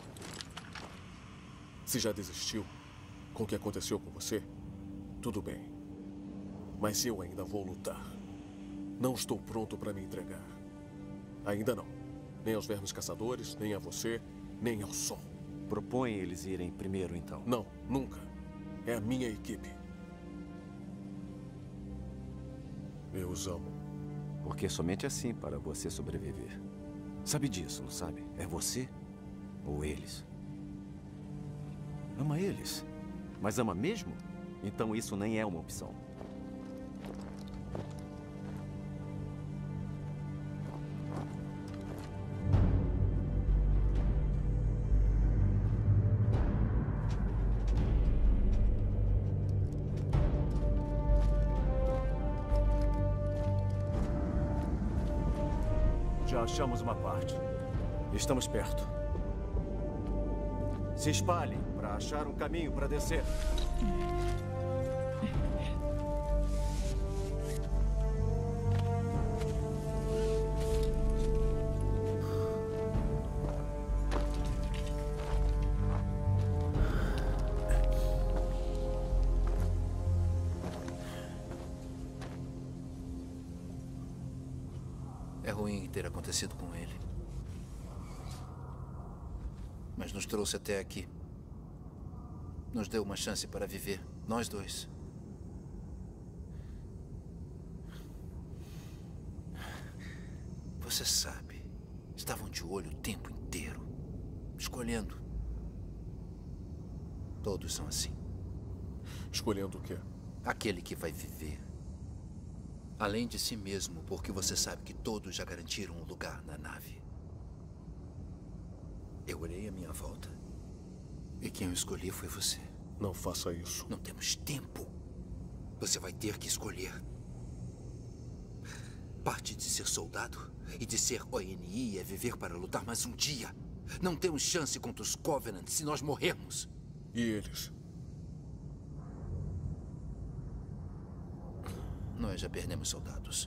Se já desistiu com o que aconteceu com você, tudo bem. Mas eu ainda vou lutar. Não estou pronto para me entregar. Ainda não. Nem aos vermes caçadores, nem a você, nem ao sol. Propõe eles irem primeiro, então? Não, nunca. É a minha equipe. Eu os amo. Porque somente assim para você sobreviver. Sabe disso, não sabe? É você ou eles. Ama eles. Mas ama mesmo? Então isso nem é uma opção. Já achamos uma parte. Estamos perto. Se espalhem para achar um caminho para descer. É ruim ter acontecido com ele. Mas nos trouxe até aqui. Nos deu uma chance para viver, nós dois. Você sabe, estavam de olho o tempo inteiro, escolhendo. Todos são assim. Escolhendo o quê? Aquele que vai viver. Além de si mesmo, porque você sabe que todos já garantiram um lugar na nave. Eu olhei à minha volta e quem eu escolhi foi você. Não faça isso. Não temos tempo. Você vai ter que escolher. Parte de ser soldado e de ser O N I é viver para lutar mais um dia. Não temos chance contra os Covenant se nós morrermos. E eles? Nós já perdemos soldados.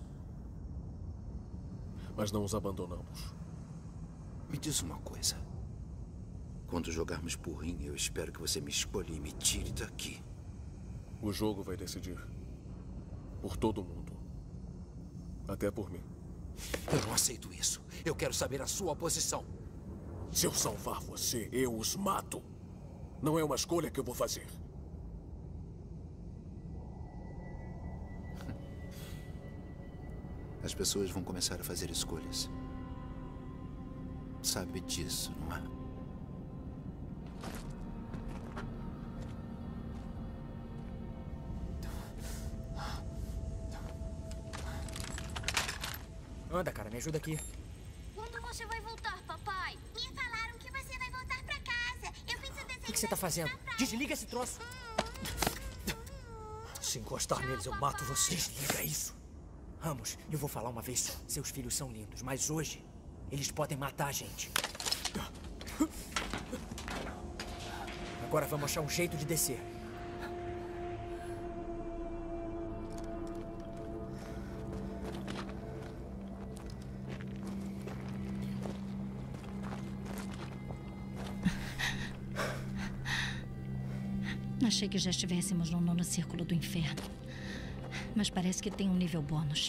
Mas não os abandonamos. Me diz uma coisa. Quando jogarmos porrinha, eu espero que você me escolha e me tire daqui. O jogo vai decidir. Por todo mundo. Até por mim. Eu não aceito isso. Eu quero saber a sua posição. Se eu salvar você, eu os mato. Não é uma escolha que eu vou fazer. As pessoas vão começar a fazer escolhas. Sabe disso, não é? Anda, cara, me ajuda aqui. Quando você vai voltar, papai? Me falaram que você vai voltar pra casa. Eu fiz o desenho. O que, que você tá fazendo? Desliga esse troço. Se encostar neles, eu mato você. Desliga isso. Ramos, eu vou falar uma vez só. Seus filhos são lindos, mas hoje eles podem matar a gente. Agora vamos achar um jeito de descer. Achei que já estivéssemos no nono círculo do inferno. Mas parece que tem um nível bônus.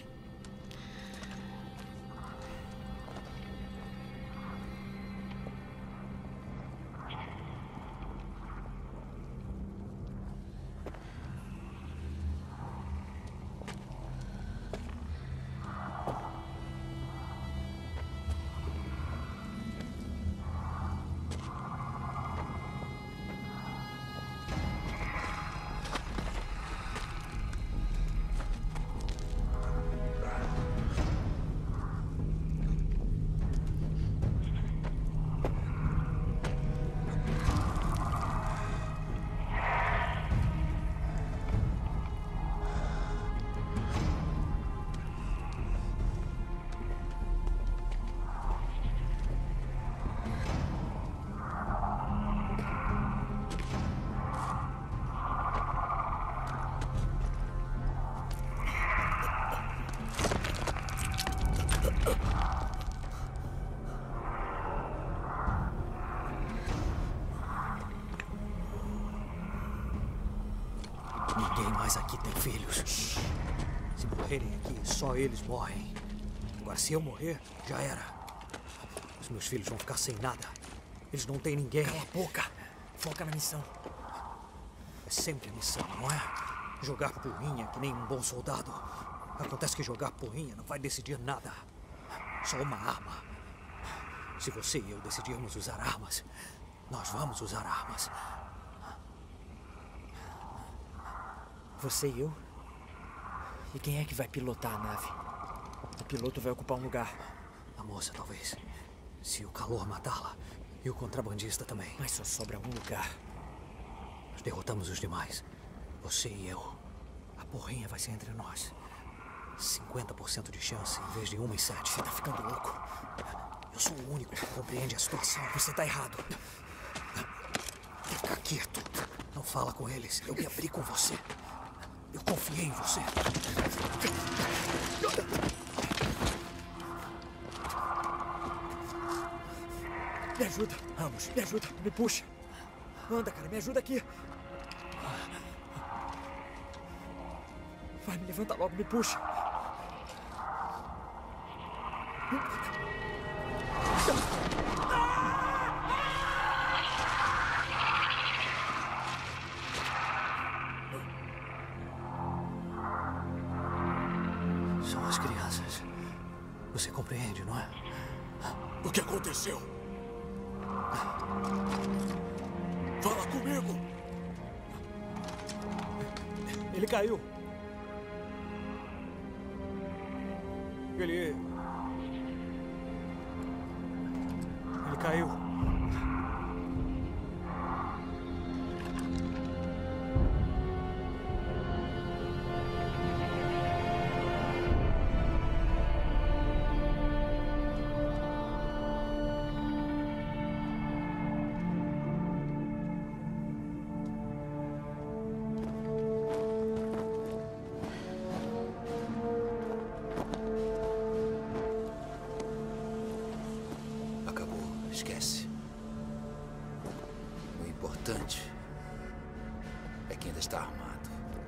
Ninguém mais aqui tem filhos. Se morrerem aqui, só eles morrem. Agora, se eu morrer, já era. Os meus filhos vão ficar sem nada. Eles não têm ninguém. Cala a boca. Foca na missão. É sempre a missão, não é? Jogar porrinha que nem um bom soldado. Acontece que jogar porrinha não vai decidir nada. Só uma arma. Se você e eu decidirmos usar armas, nós vamos usar armas. Você e eu? E quem é que vai pilotar a nave? O piloto vai ocupar um lugar. A moça, talvez. Se o calor matá-la. E o contrabandista também. Mas só sobra um lugar. Nós derrotamos os demais. Você e eu. A porrinha vai ser entre nós. cinquenta por cento de chance em vez de uma em sete. Você tá ficando louco. Eu sou o único que compreende a situação. Você tá errado. Fica quieto. Não fala com eles. Eu me abri com você. Eu confiei em você. Me ajuda. Vamos. Me ajuda. Me puxa. Anda, cara. Me ajuda aqui. Vai, me levanta logo. Me puxa. São as crianças. Você compreende, não é? O que aconteceu? Fala comigo! Ele caiu. Ele... Ele caiu. Esquece. O importante é que ainda está armado.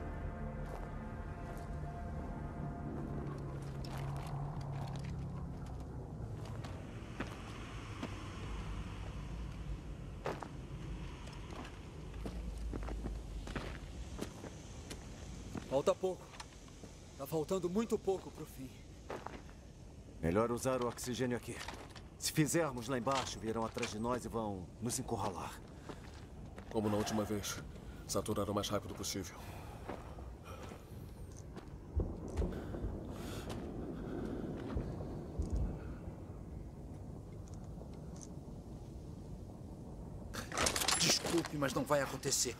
Falta pouco. Tá faltando muito pouco pro fim. Melhor usar o oxigênio aqui. Se fizermos lá embaixo, virão atrás de nós e vão nos encurralar. Como na última vez, saturar o mais rápido possível. Desculpe, mas não vai acontecer.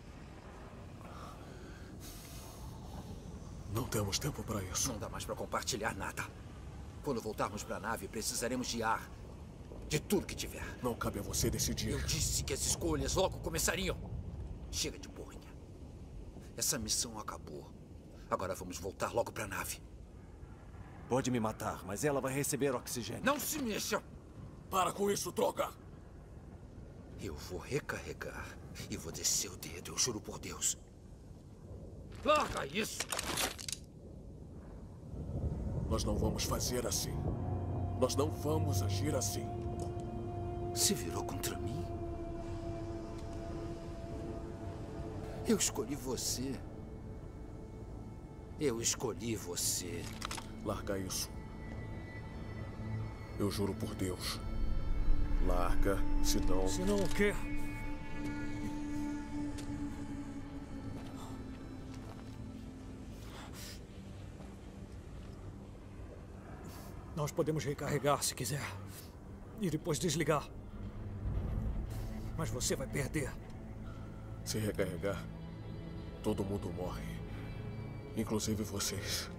Não temos tempo para isso. Não dá mais para compartilhar nada. Quando voltarmos para a nave, precisaremos de ar. De tudo que tiver. Não cabe a você decidir. Eu disse que as escolhas logo começariam. Chega de burrinha. Essa missão acabou. Agora vamos voltar logo para a nave. Pode me matar, mas ela vai receber oxigênio. Não se mexa! Para com isso, droga! Eu vou recarregar e vou descer o dedo, eu juro por Deus. Larga isso! Nós não vamos fazer assim. Nós não vamos agir assim. Se virou contra mim? Eu escolhi você. Eu escolhi você. Larga isso. Eu juro por Deus. Larga, senão... Senão o quê? Nós podemos recarregar se quiser. E depois desligar. Mas você vai perder. Se recarregar, todo mundo morre. Inclusive vocês.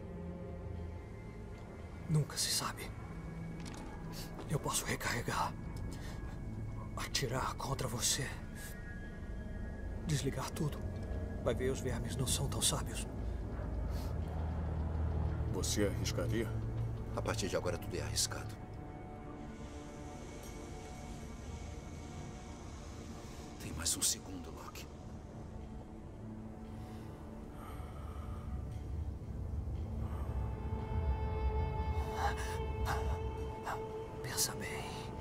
Nunca se sabe. Eu posso recarregar. Atirar contra você. Desligar tudo. Vai ver, os vermes não são tão sábios. Você arriscaria? A partir de agora tudo é arriscado. Tem mais um segundo, Locke. Pensa bem.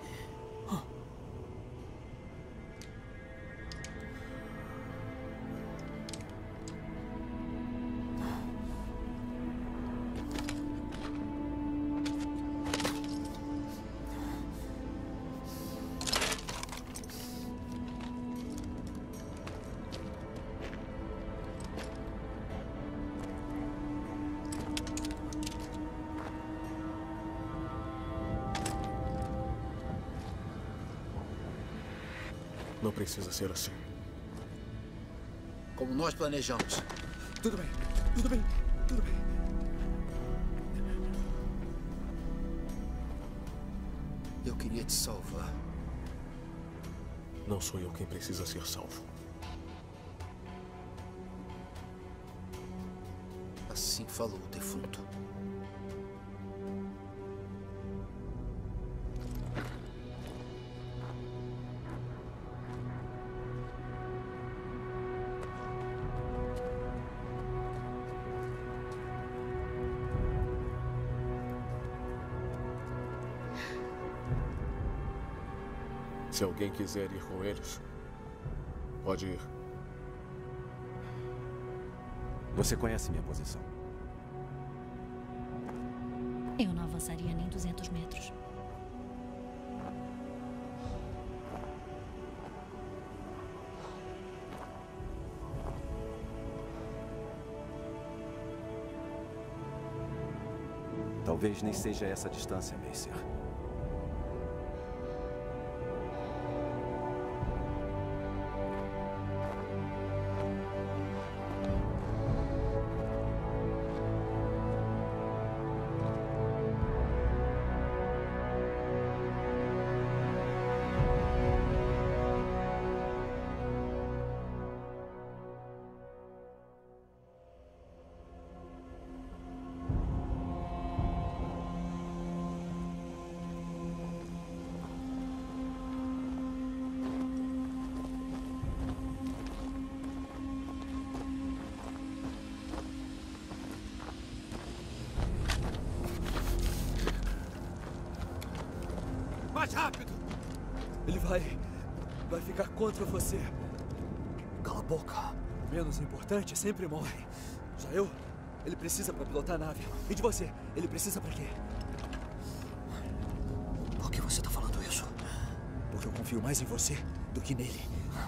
Não precisa ser assim. Como nós planejamos. Tudo bem, tudo bem, tudo bem. queria te salvar. Não sou eu quem precisa ser salvo. Assim falou o defunto. Se alguém quiser ir com eles, pode ir. Você conhece minha posição? Eu não avançaria nem duzentos metros. Talvez nem seja essa a distância, Macer. Mais rápido! Ele vai... vai ficar contra você. Cala a boca. O menos importante sempre morre. Já eu? Ele precisa pra pilotar a nave. E de você? Ele precisa pra quê? Por que você tá falando isso? Porque eu confio mais em você do que nele.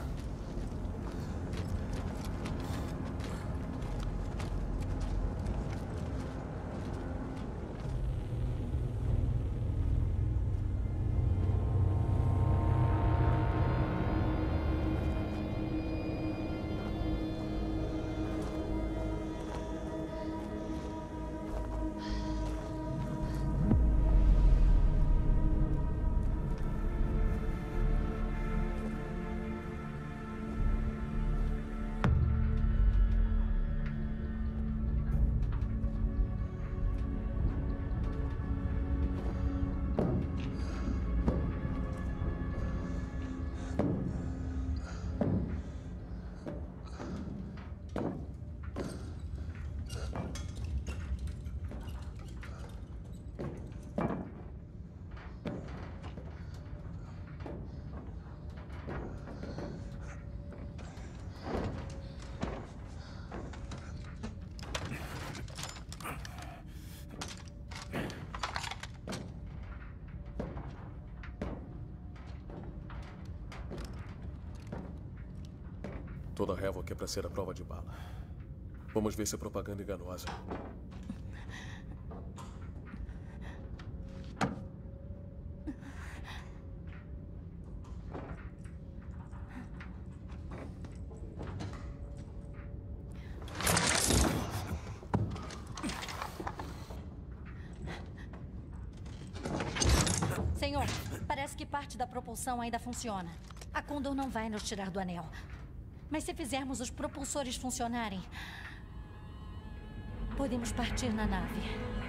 Toda révoa é pra ser a prova de bala. Vamos ver se é propaganda enganosa. Senhor, parece que parte da propulsão ainda funciona. A Condor não vai nos tirar do anel. Mas se fizermos os propulsores funcionarem, podemos partir na nave.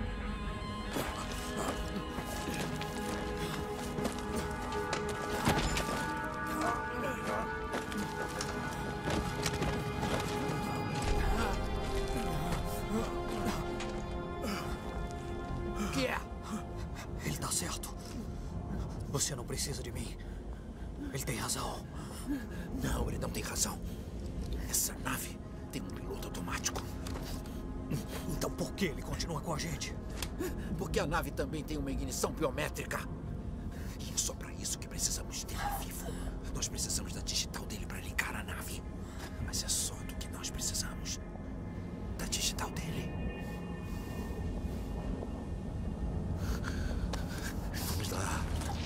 O que é? Ele tá certo. Você não precisa de mim. Ele tem razão. Não, ele não tem razão. Essa nave tem um piloto automático. Então por que ele continua com a gente? Porque a nave também tem uma ignição biométrica. E é só pra isso que precisamos dele vivo. Nós precisamos da digital dele pra ligar a nave. Mas é só do que nós precisamos. Da digital dele. Vamos lá.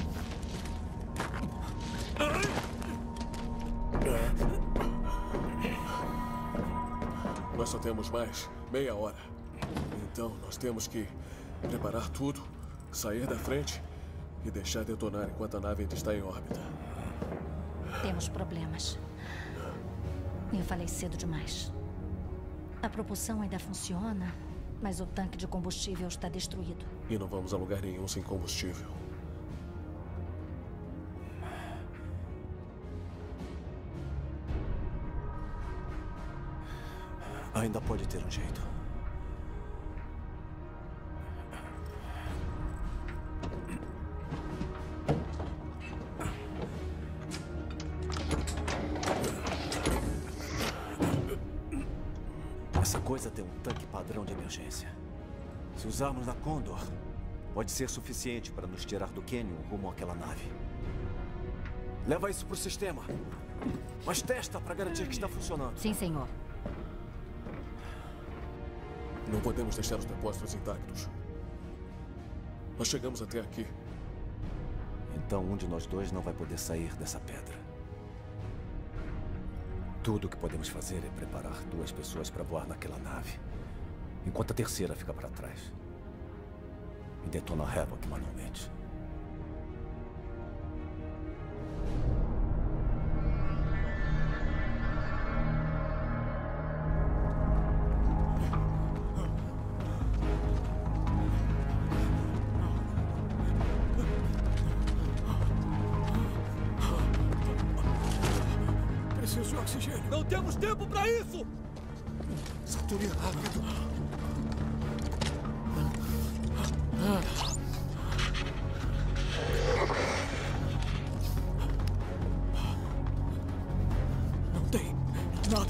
Nós só temos mais meia hora. Então nós temos que preparar tudo, sair da frente E deixar detonar enquanto a nave ainda está em órbita. Temos problemas. Eu falei cedo demais. A propulsão ainda funciona, mas o tanque de combustível está destruído. E não vamos a lugar nenhum sem combustível. Ainda pode ter um jeito. Essa coisa tem um tanque padrão de emergência. Se usarmos na Condor, pode ser suficiente para nos tirar do Canyon rumo àquela nave. Leva isso pro sistema. Mas testa para garantir que está funcionando. Sim, senhor. Não podemos deixar os depósitos intactos. Nós chegamos até aqui. Então um de nós dois não vai poder sair dessa pedra. Tudo o que podemos fazer é preparar duas pessoas para voar naquela nave, enquanto a terceira fica para trás e detona a Havoc manualmente. Preciso de oxigênio. Não temos tempo para isso! Saturino, rápido. Não tem nada.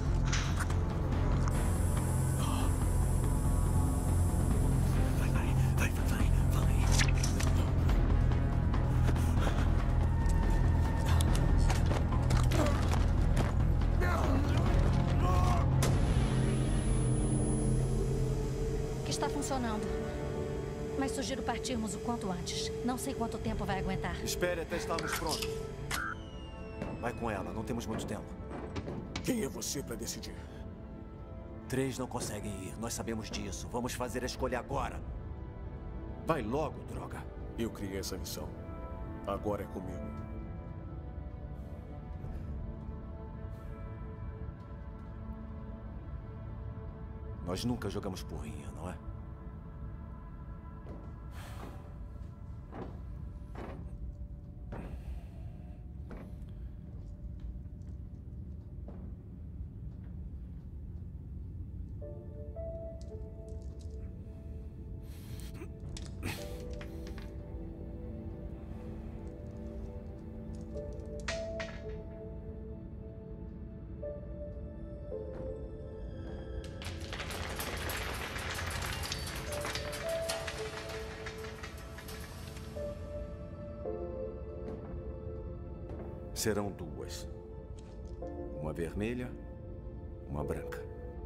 Vai, vai, vai, vai, vai. Está funcionando. Mas sugiro partirmos o quanto antes. Não sei quanto tempo vai aguentar. Espere até estarmos prontos. Vai com ela, não temos muito tempo. Quem é você para decidir? Três não conseguem ir, nós sabemos disso. Vamos fazer a escolha agora. Vai logo, droga. Eu criei essa missão. Agora é comigo. Nós nunca jogamos porrinha, não é? Serão duas. Uma vermelha, uma branca.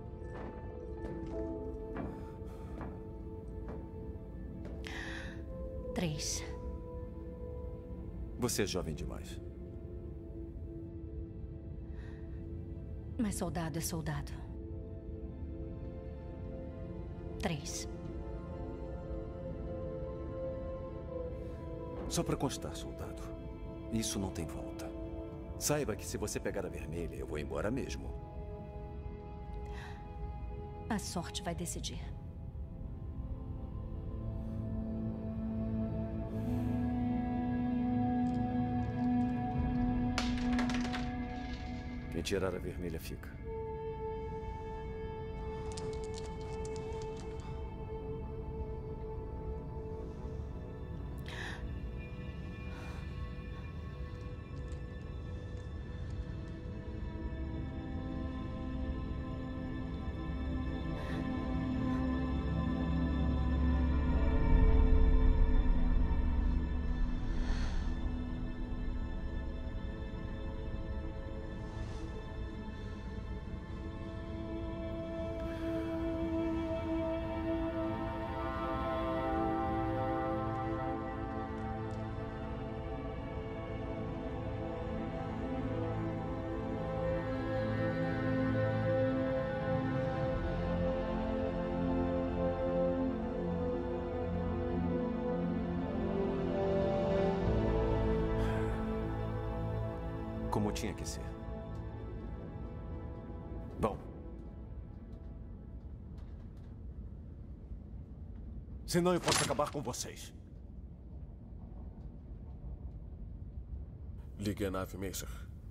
Três. Você é jovem demais. Mas soldado é soldado. Três. Só para constar, soldado. Isso não tem volta. Saiba que se você pegar a vermelha, eu vou embora mesmo. A sorte vai decidir. Quem tirar a vermelha fica. tinha que ser. Bom. Senão eu posso acabar com vocês. Ligue a nave, Macer.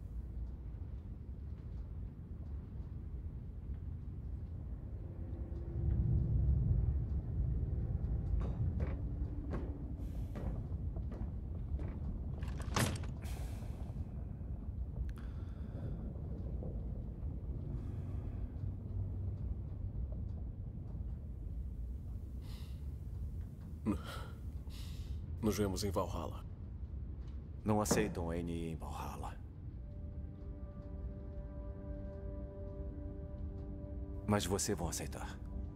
Nos vemos em Valhalla. Não aceitam a N I em Valhalla. Mas vocês vão aceitar.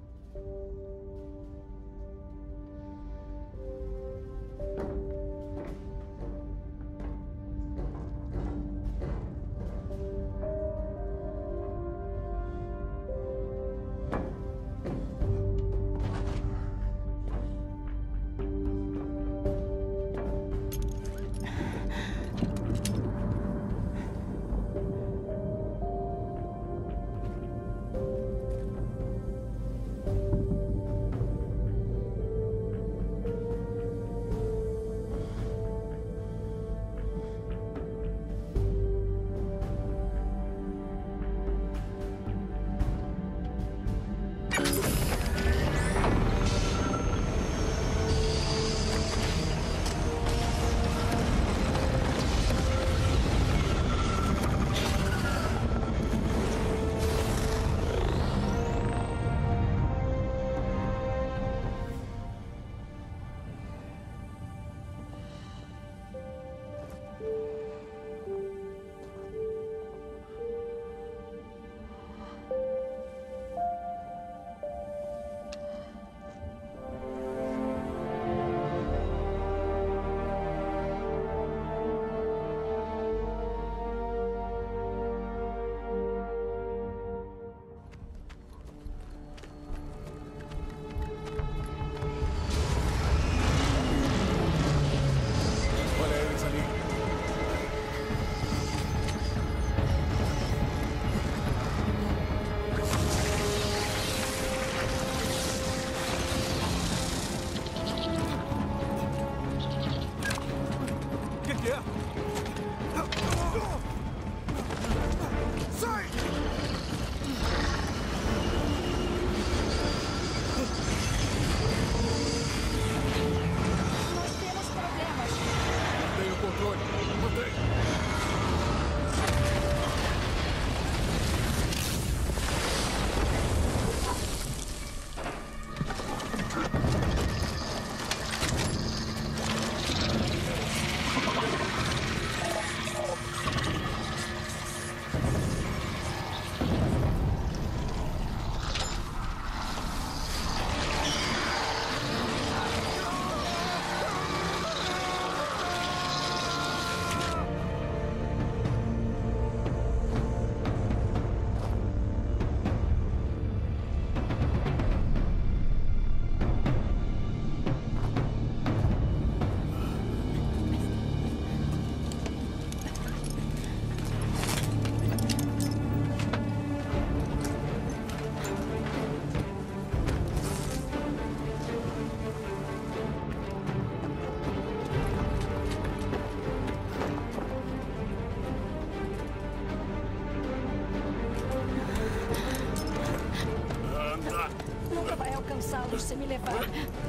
Se você me levar.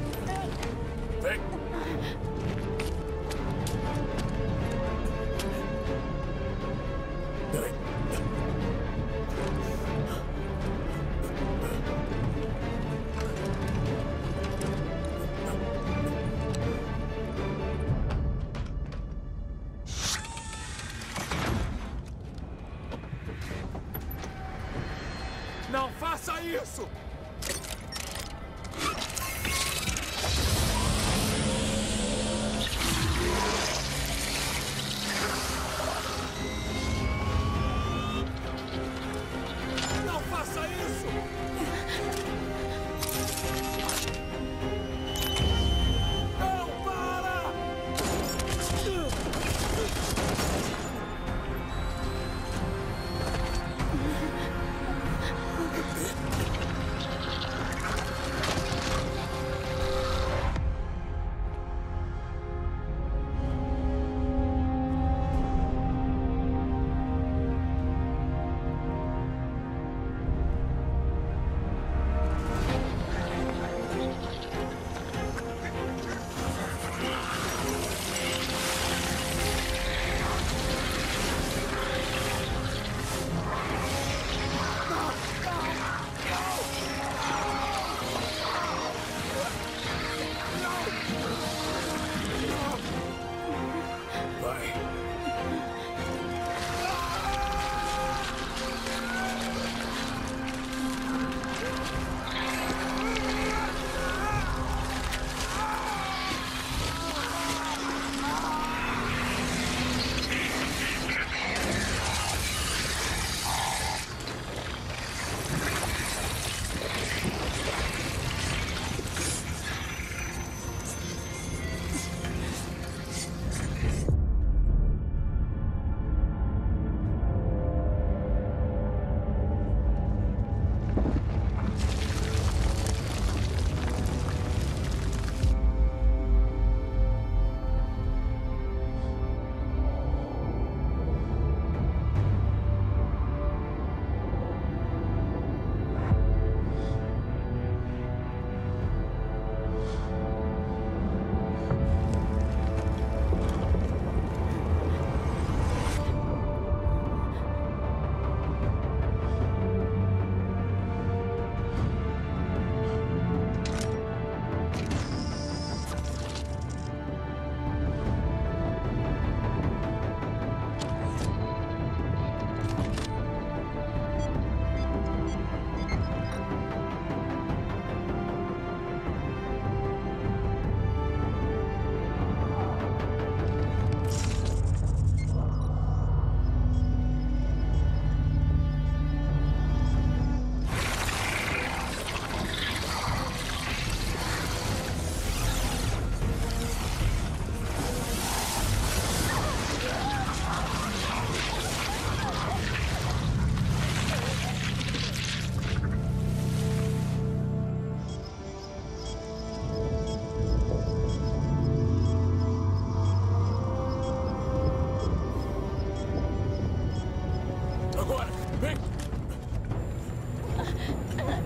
Vem. Peraí. Não faça isso!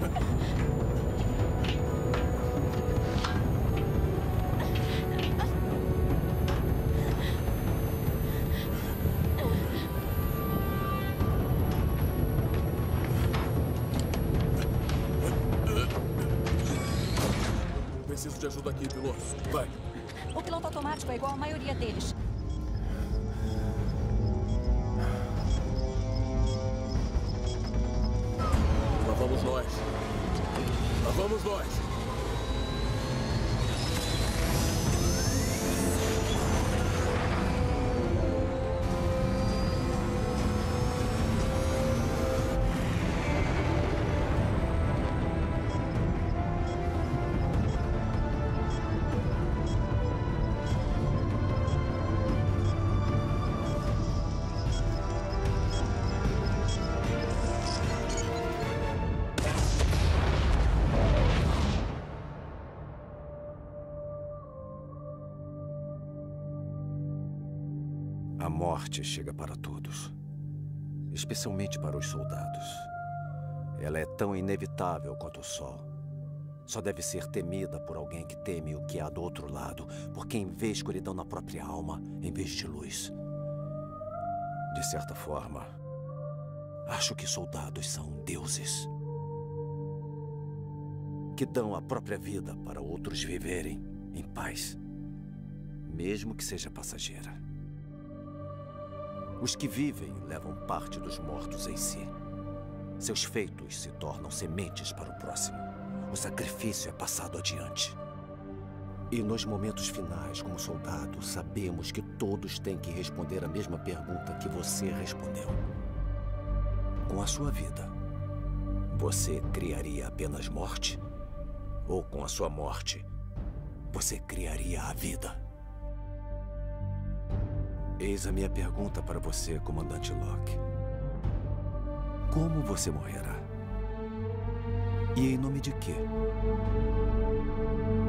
Preciso de ajuda aqui, piloto. Vai. O piloto automático é igual à maioria deles. Lá vamos nós. Lá vamos nós. A morte chega para todos, especialmente para os soldados. Ela é tão inevitável quanto o sol. Só deve ser temida por alguém que teme o que há do outro lado, por quem vê escuridão na própria alma em vez de luz. De certa forma, acho que soldados são deuses que dão a própria vida para outros viverem em paz, mesmo que seja passageira. Os que vivem levam parte dos mortos em si. Seus feitos se tornam sementes para o próximo. O sacrifício é passado adiante. E nos momentos finais, como soldado, sabemos que todos têm que responder a mesma pergunta que você respondeu. Com a sua vida, você criaria apenas morte? Ou com a sua morte, você criaria a vida? Eis a minha pergunta para você, comandante Locke. Como você morrerá? E em nome de quê?